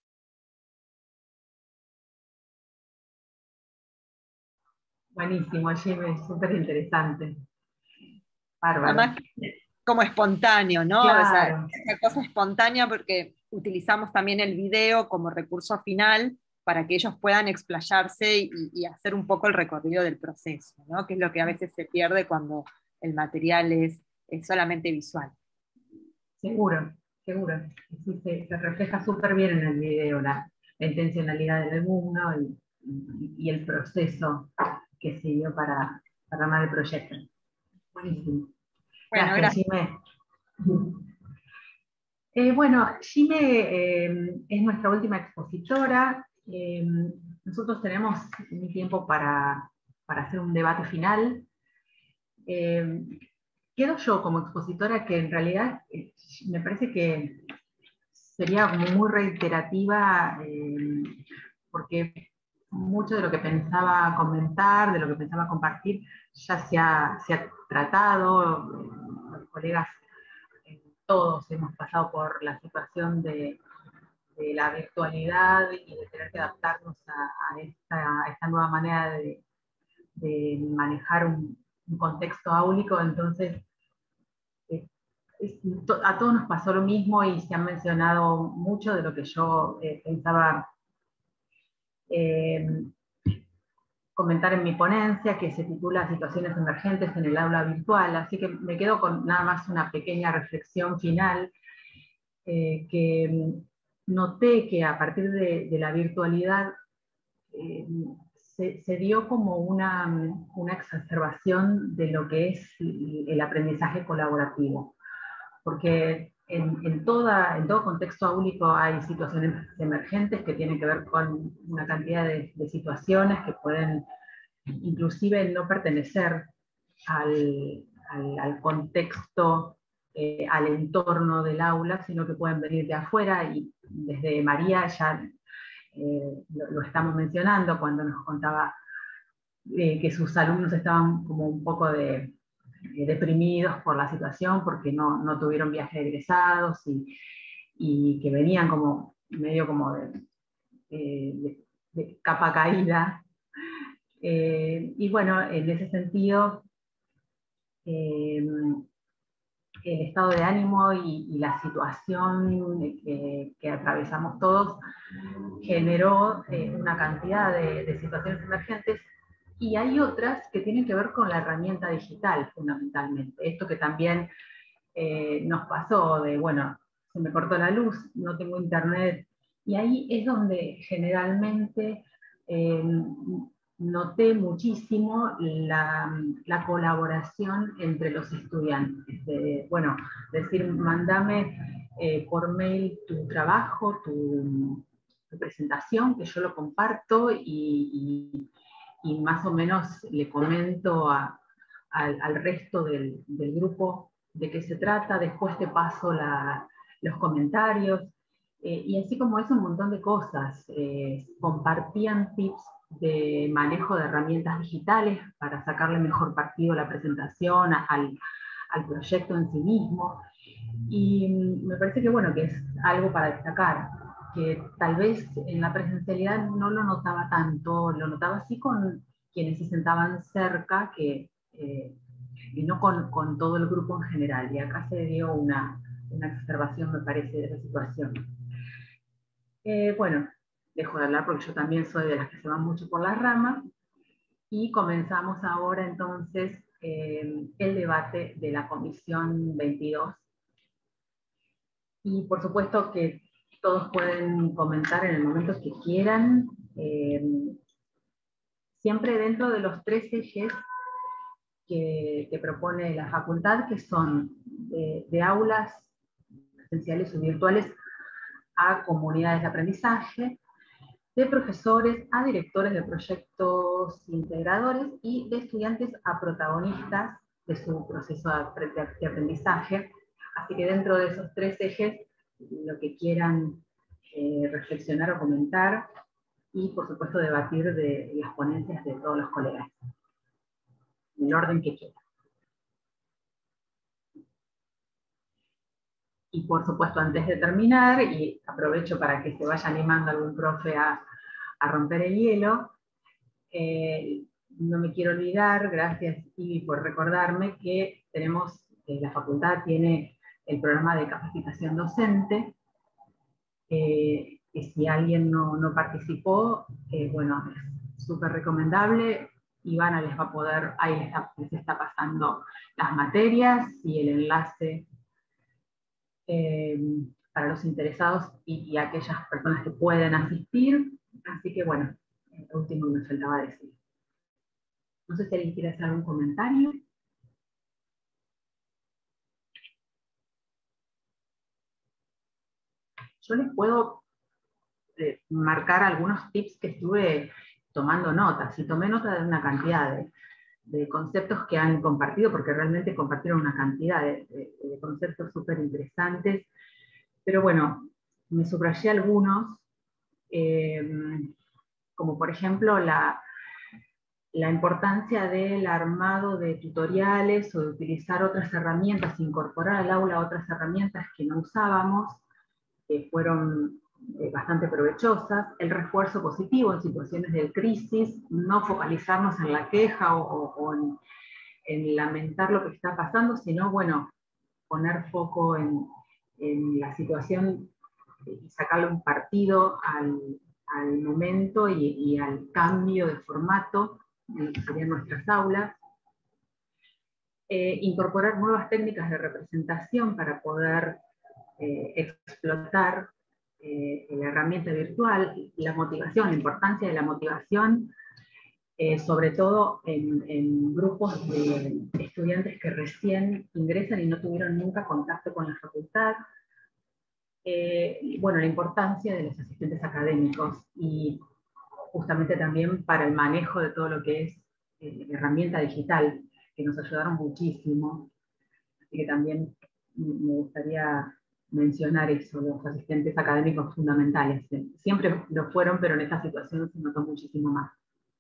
Buenísimo, Jimmy, súper interesante. Bárbaro. Además, como espontáneo, ¿no? Claro. O sea, esa cosa espontánea, porque utilizamos también el video como recurso final para que ellos puedan explayarse y hacer un poco el recorrido del proceso, ¿no? Que es lo que a veces se pierde cuando el material es solamente visual. Seguro. Sí, se refleja súper bien en el video la intencionalidad del alumno y el proceso que siguió para armar el proyecto. Buenísimo. Bueno, gracias. Jimé. Jimé es nuestra última expositora. nosotros tenemos un tiempo para hacer un debate final. Quedo yo como expositora que en realidad me parece que sería muy reiterativa, porque mucho de lo que pensaba comentar, de lo que pensaba compartir, ya se ha tratado. Los colegas, todos hemos pasado por la situación de la virtualidad y de tener que adaptarnos a esta nueva manera de manejar un contexto áulico. Entonces, a todos nos pasó lo mismo y se han mencionado mucho de lo que yo pensaba comentar en mi ponencia, que se titula Situaciones emergentes en el aula virtual. Así que me quedo con nada más una pequeña reflexión final, que noté que a partir de la virtualidad se dio como una exacerbación de lo que es el aprendizaje colaborativo. Porque en todo contexto áulico hay situaciones emergentes que tienen que ver con una cantidad de situaciones que pueden inclusive no pertenecer al contexto, al entorno del aula, sino que pueden venir de afuera, y desde María ya lo estamos mencionando cuando nos contaba que sus alumnos estaban como un poco deprimidos por la situación porque no tuvieron viaje de egresados y que venían como medio como de capa caída. Y bueno, en ese sentido, el estado de ánimo y la situación que atravesamos todos generó una cantidad de situaciones emergentes, y hay otras que tienen que ver con la herramienta digital fundamentalmente. Esto que también nos pasó de, bueno, se me cortó la luz, no tengo internet, y ahí es donde generalmente noté muchísimo la colaboración entre los estudiantes. Bueno, decir, mándame por mail tu trabajo, tu presentación, que yo lo comparto y más o menos le comento al resto del grupo de qué se trata, después te paso los comentarios, y así como eso un montón de cosas. Compartían tips de manejo de herramientas digitales para sacarle mejor partido a la presentación, al proyecto en sí mismo, y me parece que bueno, que es algo para destacar, que tal vez en la presencialidad no lo notaba tanto, lo notaba así con quienes se sentaban cerca, y no con todo el grupo en general, y acá se dio una exacerbación, me parece, de la situación. Bueno, dejo de hablar porque yo también soy de las que se van mucho por las ramas, y comenzamos ahora entonces el debate de la Comisión 22. Y por supuesto que todos pueden comentar en el momento que quieran, siempre dentro de los 3 ejes que propone la facultad, que son de aulas presenciales o virtuales a comunidades de aprendizaje, de profesores a directores de proyectos integradores, y de estudiantes a protagonistas de su proceso de aprendizaje. Así que dentro de esos 3 ejes, lo que quieran reflexionar o comentar, y por supuesto debatir de las ponencias de todos los colegas, en el orden que quieran. Y por supuesto, antes de terminar, y aprovecho para que se vaya animando algún profe a romper el hielo, no me quiero olvidar, gracias Ivy por recordarme, que tenemos, la facultad tiene el programa de capacitación docente, que si alguien no participó, bueno, es súper recomendable. Ivana les va a poder, ahí les está pasando las materias y el enlace para los interesados y aquellas personas que pueden asistir. Así que bueno, lo último me faltaba decir. No sé si alguien quiere hacer algún comentario. Yo les puedo marcar algunos tips que estuve tomando notas, y tomé nota de una cantidad de conceptos que han compartido, porque realmente compartieron una cantidad de conceptos súper interesantes, pero bueno, me subrayé algunos, como por ejemplo la importancia del armado de tutoriales o de utilizar otras herramientas, incorporar al aula otras herramientas que no usábamos, que fueron bastante provechosas, el refuerzo positivo en situaciones de crisis, no focalizarnos en la queja o en lamentar lo que está pasando, sino, bueno, poner foco en la situación y sacarle un partido al momento y al cambio de formato en lo que serían nuestras aulas. Incorporar nuevas técnicas de representación para poder explotar la herramienta virtual, la motivación, la importancia de la motivación, sobre todo en grupos de estudiantes que recién ingresan y no tuvieron nunca contacto con la facultad. Bueno, la importancia de los asistentes académicos y justamente también para el manejo de todo lo que es herramienta digital, que nos ayudaron muchísimo. Así que también me gustaría mencionar eso, los asistentes académicos fundamentales. Siempre lo fueron, pero en esta situación se notó muchísimo más.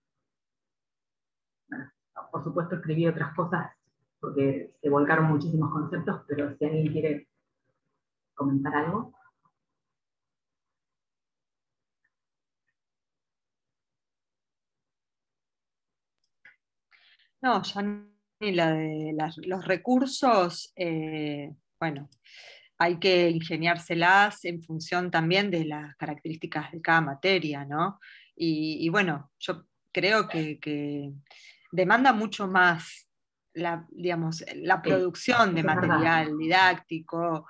Bueno, por supuesto escribí otras cosas porque se volcaron muchísimos conceptos, pero si alguien quiere comentar algo. No, ya ni la de los recursos, bueno, hay que ingeniárselas en función también de las características de cada materia, ¿no? Y bueno, yo creo que demanda mucho más digamos, la producción de material didáctico,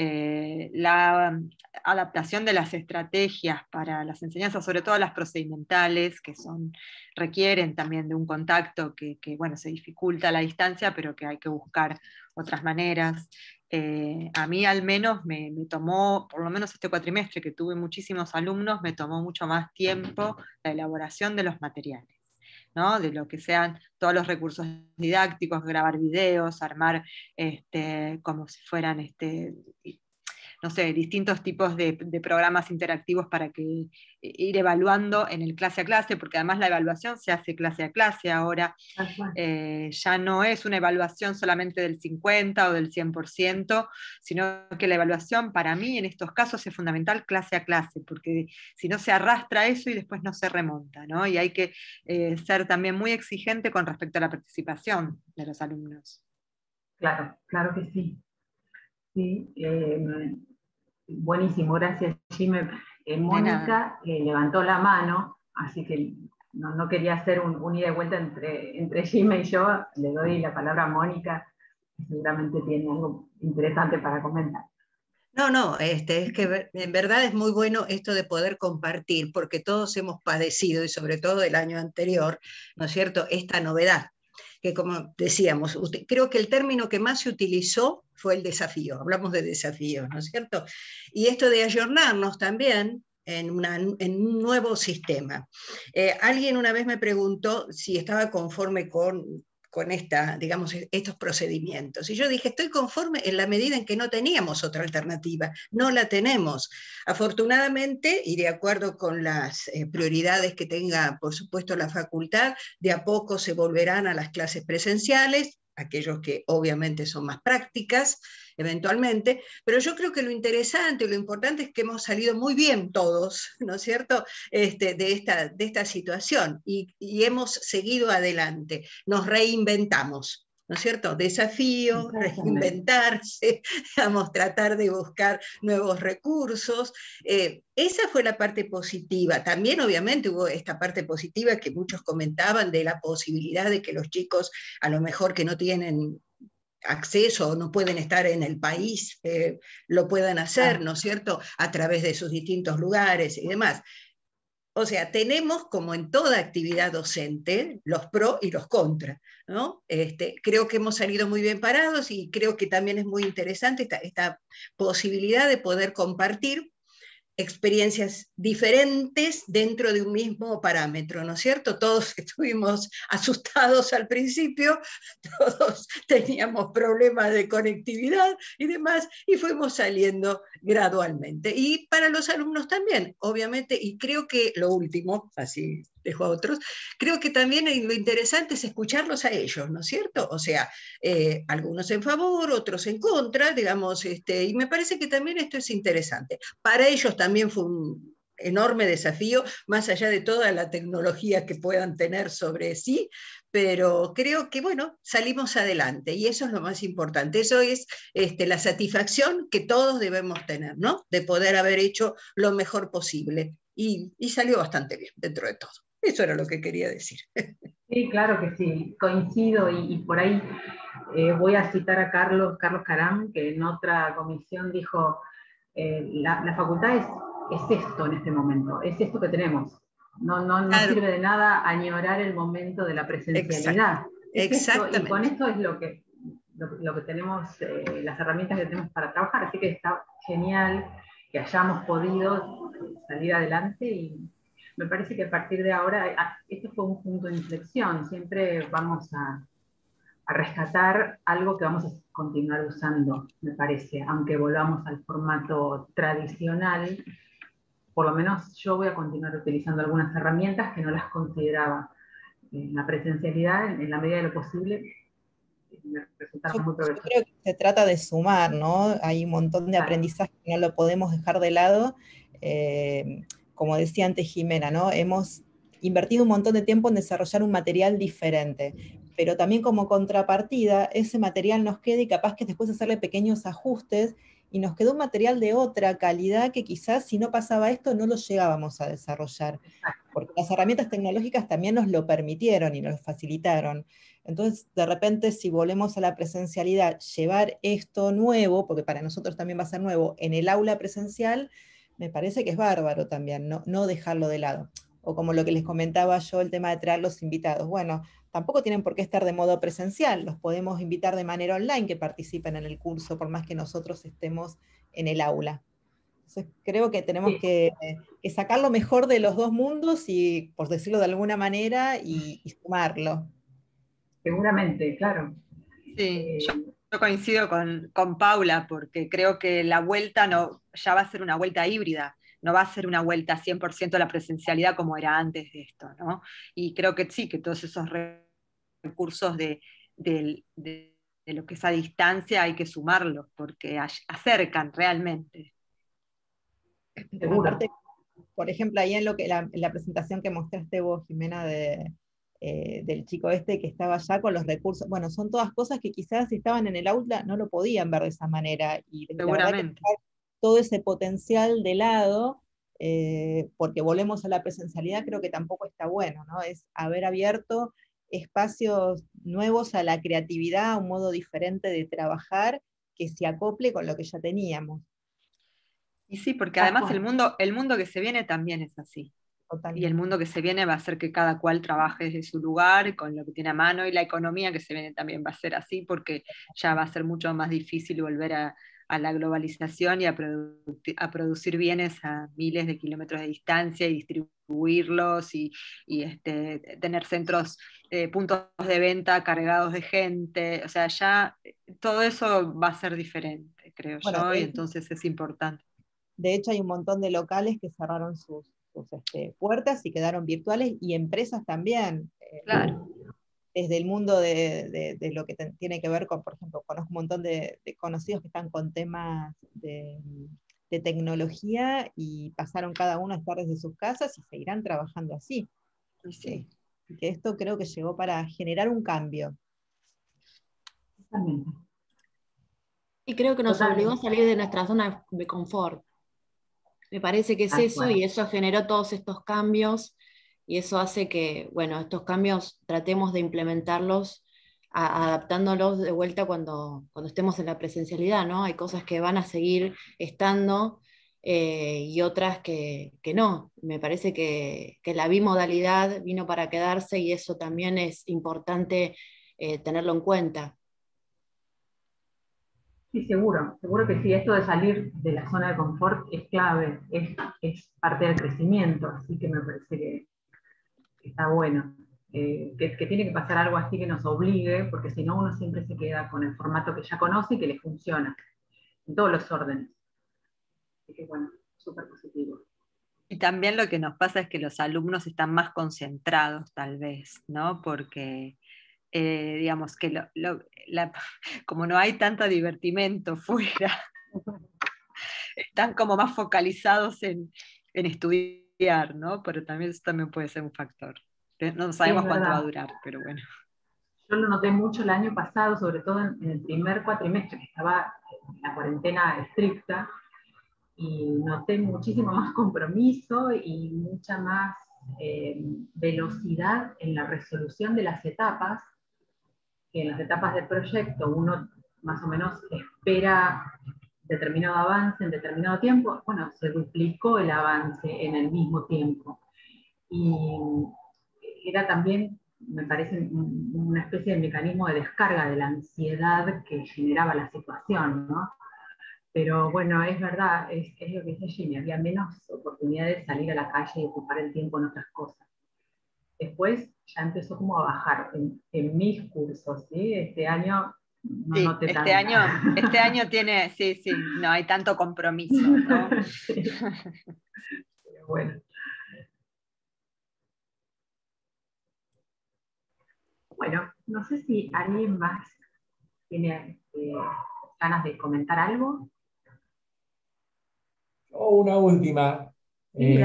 la adaptación de las estrategias para las enseñanzas, sobre todo las procedimentales, que requieren también de un contacto que bueno, se dificulta a la distancia, pero que hay que buscar otras maneras. A mí al menos me tomó, por lo menos este cuatrimestre que tuve muchísimos alumnos, me tomó mucho más tiempo la elaboración de los materiales, ¿no? De lo que sean todos los recursos didácticos, grabar videos, armar como si fueran no sé, distintos tipos de programas interactivos para ir evaluando en el clase a clase, porque además la evaluación se hace clase a clase ahora. Ya no es una evaluación solamente del 50 o del 100%, sino que la evaluación para mí en estos casos es fundamental clase a clase, porque si no se arrastra eso y después no se remonta, ¿no? Y hay que ser también muy exigente con respecto a la participación de los alumnos. Claro, claro que sí. Sí, buenísimo, gracias, Jimmy. Mónica levantó la mano, así que no quería hacer un ida y vuelta entre Jimmy y yo. Le doy la palabra a Mónica, que seguramente tiene algo interesante para comentar. No, es que en verdad es muy bueno esto de poder compartir, porque todos hemos padecido, y sobre todo el año anterior, ¿no es cierto?, esta novedad, que como decíamos, creo que el término que más se utilizó fue el desafío, hablamos de desafíos, ¿no es cierto? Y esto de ayornarnos también en un nuevo sistema. Alguien una vez me preguntó si estaba conforme con digamos, estos procedimientos. Y yo dije, estoy conforme en la medida en que no teníamos otra alternativa. No la tenemos. Afortunadamente, y de acuerdo con las prioridades que tenga, por supuesto, la facultad, de a poco se volverán a las clases presenciales, aquellos que obviamente son más prácticas, eventualmente, pero yo creo que lo interesante y lo importante es que hemos salido muy bien todos, ¿no es cierto?, de esta situación, y hemos seguido adelante, nos reinventamos, ¿no es cierto? Desafío, reinventarse, digamos, tratar de buscar nuevos recursos. Esa fue la parte positiva. También obviamente hubo esta parte positiva que muchos comentaban de la posibilidad de que los chicos, a lo mejor que no tienen acceso o no pueden estar en el país, lo puedan hacer, ¿no es cierto?, a través de sus distintos lugares y demás. O sea, tenemos, como en toda actividad docente, los pros y los contras, ¿no? Creo que hemos salido muy bien parados y creo que también es muy interesante esta posibilidad de poder compartir experiencias diferentes dentro de un mismo parámetro, ¿no es cierto? Todos estuvimos asustados al principio, todos teníamos problemas de conectividad y demás, y fuimos saliendo gradualmente. Y para los alumnos también, obviamente, y creo que lo último, así dejo a otros, creo que también lo interesante es escucharlos a ellos, ¿no es cierto? O sea, algunos en favor, otros en contra, digamos, y me parece que también esto es interesante. Para ellos también fue un enorme desafío, más allá de toda la tecnología que puedan tener sobre sí, pero creo que, bueno, salimos adelante y eso es lo más importante. Eso es la satisfacción que todos debemos tener, ¿no? De poder haber hecho lo mejor posible. Y salió bastante bien dentro de todo. Eso era lo que quería decir. Sí, claro que sí, coincido y por ahí voy a citar a Carlos Caram, que en otra comisión dijo, la facultad es esto en este momento, es esto que tenemos. No Claro. sirve de nada añorar el momento de la presencialidad. Exactamente. Y con esto es lo que tenemos, las herramientas que tenemos para trabajar, así que está genial que hayamos podido salir adelante y me parece que a partir de ahora, esto fue un punto de inflexión, siempre vamos a rescatar algo que vamos a continuar usando, me parece, aunque volvamos al formato tradicional, por lo menos yo voy a continuar utilizando algunas herramientas que no las consideraba en la presencialidad, en la medida de lo posible, me resultaron muy Yo provechosas. creo que se trata de sumar, ¿no? Hay un montón de aprendizaje que no lo podemos dejar de lado. Como decía antes Jimena, ¿no? Hemos invertido un montón de tiempo en desarrollar un material diferente, pero también como contrapartida, ese material nos queda y capaz que después hacerle pequeños ajustes y nos quedó un material de otra calidad que quizás si no pasaba esto no lo llegábamos a desarrollar, porque las herramientas tecnológicas también nos lo permitieron y nos lo facilitaron. Entonces, de repente, si volvemos a la presencialidad, llevar esto nuevo, porque para nosotros también va a ser nuevo, en el aula presencial, me parece que es bárbaro también, no dejarlo de lado. O como lo que les comentaba yo, el tema de traer los invitados. Bueno, tampoco tienen por qué estar de modo presencial, los podemos invitar de manera online que participen en el curso, por más que nosotros estemos en el aula. Entonces, creo que tenemos que sacar lo mejor de los dos mundos y, por decirlo de alguna manera, y sumarlo. Seguramente, claro. Sí, yo coincido con Paula, porque creo que la vuelta ya va a ser una vuelta híbrida, no va a ser una vuelta 100% a la presencialidad como era antes de esto, ¿no? Y creo que sí, que todos esos recursos de lo que es a distancia hay que sumarlos, porque acercan realmente. Aparte, por ejemplo, ahí en la presentación que mostraste vos, Jimena, del chico este que estaba allá con los recursos, bueno, son todas cosas que quizás si estaban en el aula no lo podían ver de esa manera, y la verdad que todo ese potencial de lado, porque volvemos a la presencialidad, creo que tampoco está bueno, ¿no? Es haber abierto espacios nuevos a la creatividad, a un modo diferente de trabajar que se acople con lo que ya teníamos. Y sí, porque además el mundo que se viene también es así. Totalmente. Y el mundo que se viene va a ser que cada cual trabaje desde su lugar, con lo que tiene a mano, y la economía que se viene también va a ser así, porque ya va a ser mucho más difícil volver a la globalización y a producir bienes a miles de kilómetros de distancia y distribuirlos y tener centros, puntos de venta cargados de gente. O sea, ya todo eso va a ser diferente, creo yo, y entonces es importante. De hecho, hay un montón de locales que cerraron sus puertas y quedaron virtuales, y empresas también. Claro. Desde el mundo de lo que tiene que ver con, por ejemplo, conozco un montón de conocidos que están con temas de tecnología y pasaron cada uno a estar desde sus casas y seguirán trabajando así. Sí. Que esto creo que llegó para generar un cambio. Y creo que nos obligó a salir de nuestra zona de confort. Me parece que es eso, y eso generó todos estos cambios, y eso hace que, bueno, estos cambios tratemos de implementarlos, adaptándolos de vuelta cuando estemos en la presencialidad, ¿no? Hay cosas que van a seguir estando y otras que no. Me parece que la bimodalidad vino para quedarse, y eso también es importante tenerlo en cuenta. Sí, seguro que sí. Esto de salir de la zona de confort es clave, es parte del crecimiento, así que me parece que está bueno. Que tiene que pasar algo así que nos obligue, porque si no uno siempre se queda con el formato que ya conoce y que le funciona, en todos los órdenes. Así que bueno, súper positivo. Y también lo que nos pasa es que los alumnos están más concentrados, tal vez, ¿no? Porque, digamos, que como no hay tanto divertimento fuera, están como más focalizados en estudiar, ¿no? Pero también eso también puede ser un factor. No sabemos cuánto va a durar, pero bueno. Yo lo noté mucho el año pasado, sobre todo en el primer cuatrimestre, que estaba en la cuarentena estricta, y noté muchísimo más compromiso y mucha más velocidad en la resolución de las etapas, que en las etapas del proyecto uno más o menos espera determinado avance en determinado tiempo. Bueno, se duplicó el avance en el mismo tiempo. Y era también, me parece, una especie de mecanismo de descarga de la ansiedad que generaba la situación, ¿no? Pero bueno, es verdad, es lo que dice Jimmy, había menos oportunidades de salir a la calle y ocupar el tiempo en otras cosas. Después ya empezó como a bajar en mis cursos, ¿sí? Este año no sí, noté este año tiene, sí, no hay tanto compromiso, ¿no? Sí. Pero bueno. Bueno, no sé si alguien más tiene ganas de comentar algo. Una última. Sí,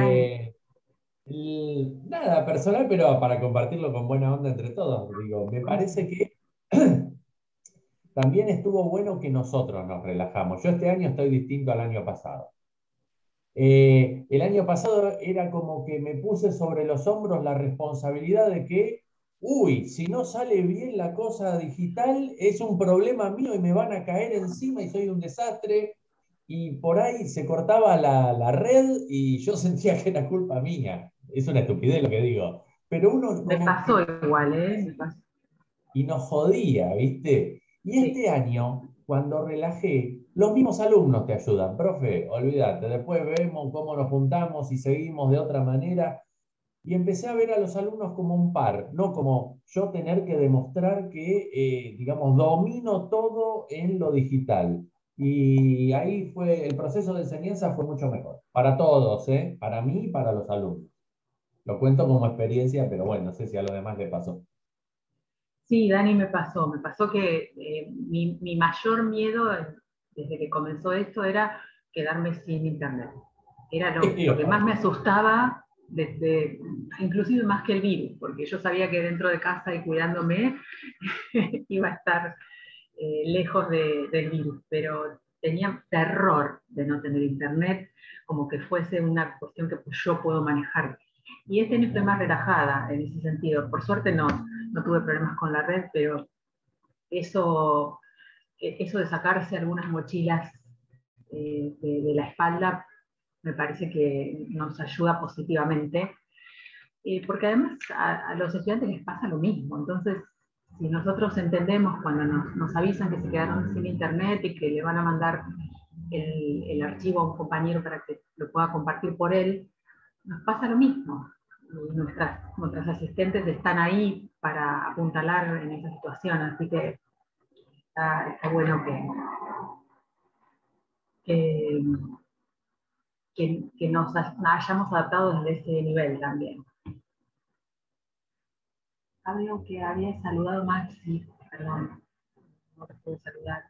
Nada personal, pero para compartirlo con buena onda entre todos. Digo, me parece que también estuvo bueno que nosotros nos relajamos. Yo este año estoy distinto al año pasado. El año pasado era como que me puse sobre los hombros la responsabilidad de que, uy, si no sale bien la cosa digital, es un problema mío y me van a caer encima y soy un desastre. Y por ahí se cortaba la red y yo sentía que era culpa mía. Es una estupidez lo que digo. Pero uno me pasó igual, ¿eh? Me pasó. Y nos jodía, ¿viste? Y este año, cuando relajé, los mismos alumnos te ayudan, profe, olvídate, después vemos cómo nos juntamos y seguimos de otra manera. Y empecé a ver a los alumnos como un par, no como yo tener que demostrar que, digamos, domino todo en lo digital. Y ahí fue, el proceso de enseñanza fue mucho mejor, para todos, ¿eh? Para mí y para los alumnos. Lo cuento como experiencia, pero bueno, no sé si a los demás les pasó. Sí, Dani, me pasó que mi mayor miedo desde que comenzó esto era quedarme sin internet. Era lo que más me asustaba, inclusive más que el virus, porque yo sabía que dentro de casa y cuidándome iba a estar lejos del virus, pero tenía terror de no tener internet, como que fuese una cuestión que yo puedo manejar. Y este año estoy más relajada en ese sentido. Por suerte no tuve problemas con la red, pero eso de sacarse algunas mochilas de la espalda me parece que nos ayuda positivamente, porque además a los estudiantes les pasa lo mismo. Entonces, si nosotros entendemos cuando nos avisan que se quedaron sin internet y que le van a mandar el archivo a un compañero para que lo pueda compartir por él, nos pasa lo mismo. Nuestras asistentes están ahí para apuntalar en esa situación, así que está bueno que nos hayamos adaptado desde ese nivel también. Algo que había saludado Maxi, perdón, no te puedo saludar.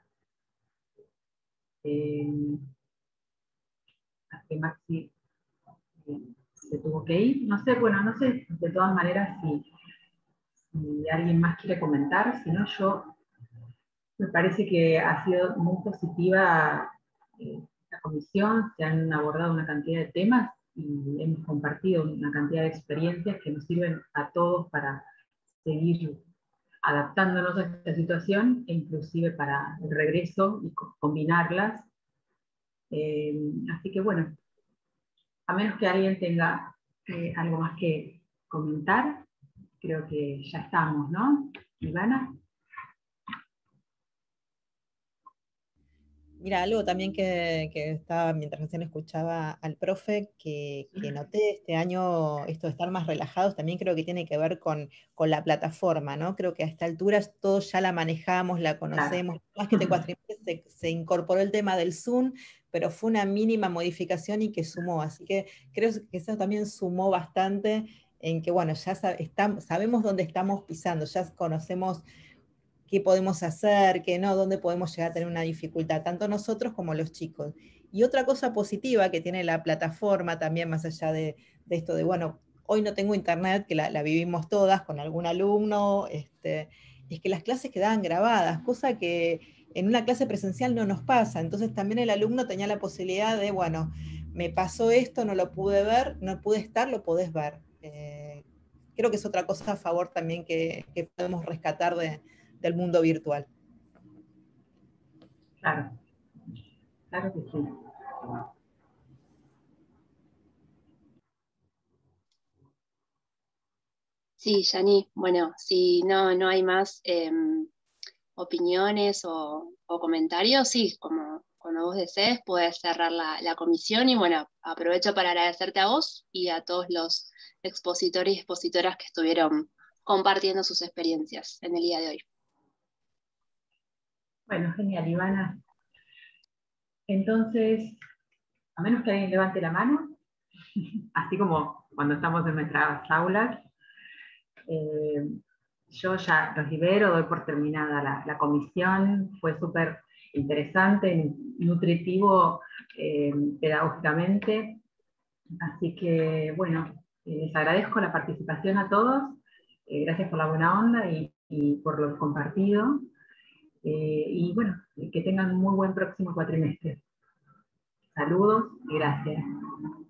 Que Maxi se tuvo que ir. No sé, bueno, no sé de todas maneras si alguien más quiere comentar, si no yo me parece que ha sido muy positiva la comisión, se han abordado una cantidad de temas y hemos compartido una cantidad de experiencias que nos sirven a todos para seguir adaptándonos a esta situación e inclusive para el regreso y combinarlas. Así que bueno, a menos que alguien tenga algo más que comentar, creo que ya estamos, ¿no? Ivana. Mira, algo también que estaba, mientras recién escuchaba al profe, que noté este año, esto de estar más relajados, también creo que tiene que ver con la plataforma, ¿no? Creo que a esta altura todos ya la manejamos, la conocemos. Más que este cuatrimestre se incorporó el tema del Zoom, pero fue una mínima modificación y que sumó. Así que creo que eso también sumó bastante en que, bueno, ya sabemos dónde estamos pisando, ya conocemos qué podemos hacer, qué no, dónde podemos llegar a tener una dificultad, tanto nosotros como los chicos. Y otra cosa positiva que tiene la plataforma también, más allá de esto de, bueno, hoy no tengo internet, que la vivimos todas con algún alumno, es que las clases quedaban grabadas, cosa que en una clase presencial no nos pasa. Entonces también el alumno tenía la posibilidad de, bueno, me pasó esto, no lo pude ver, no pude estar, lo podés ver. Creo que es otra cosa a favor también que podemos rescatar del mundo virtual. Claro, claro que sí. Sí, Yani, bueno, si no hay más opiniones o comentarios, sí, como cuando vos desees, puedes cerrar la comisión y bueno, aprovecho para agradecerte a vos y a todos los expositores y expositoras que estuvieron compartiendo sus experiencias en el día de hoy. Bueno, genial, Ivana. Entonces, a menos que alguien levante la mano, así como cuando estamos en nuestras aulas, yo ya los libero, doy por terminada la comisión, fue súper interesante, nutritivo pedagógicamente, así que bueno, les agradezco la participación a todos, gracias por la buena onda y por lo compartido, y bueno, que tengan un muy buen próximo cuatrimestre. Saludos y gracias.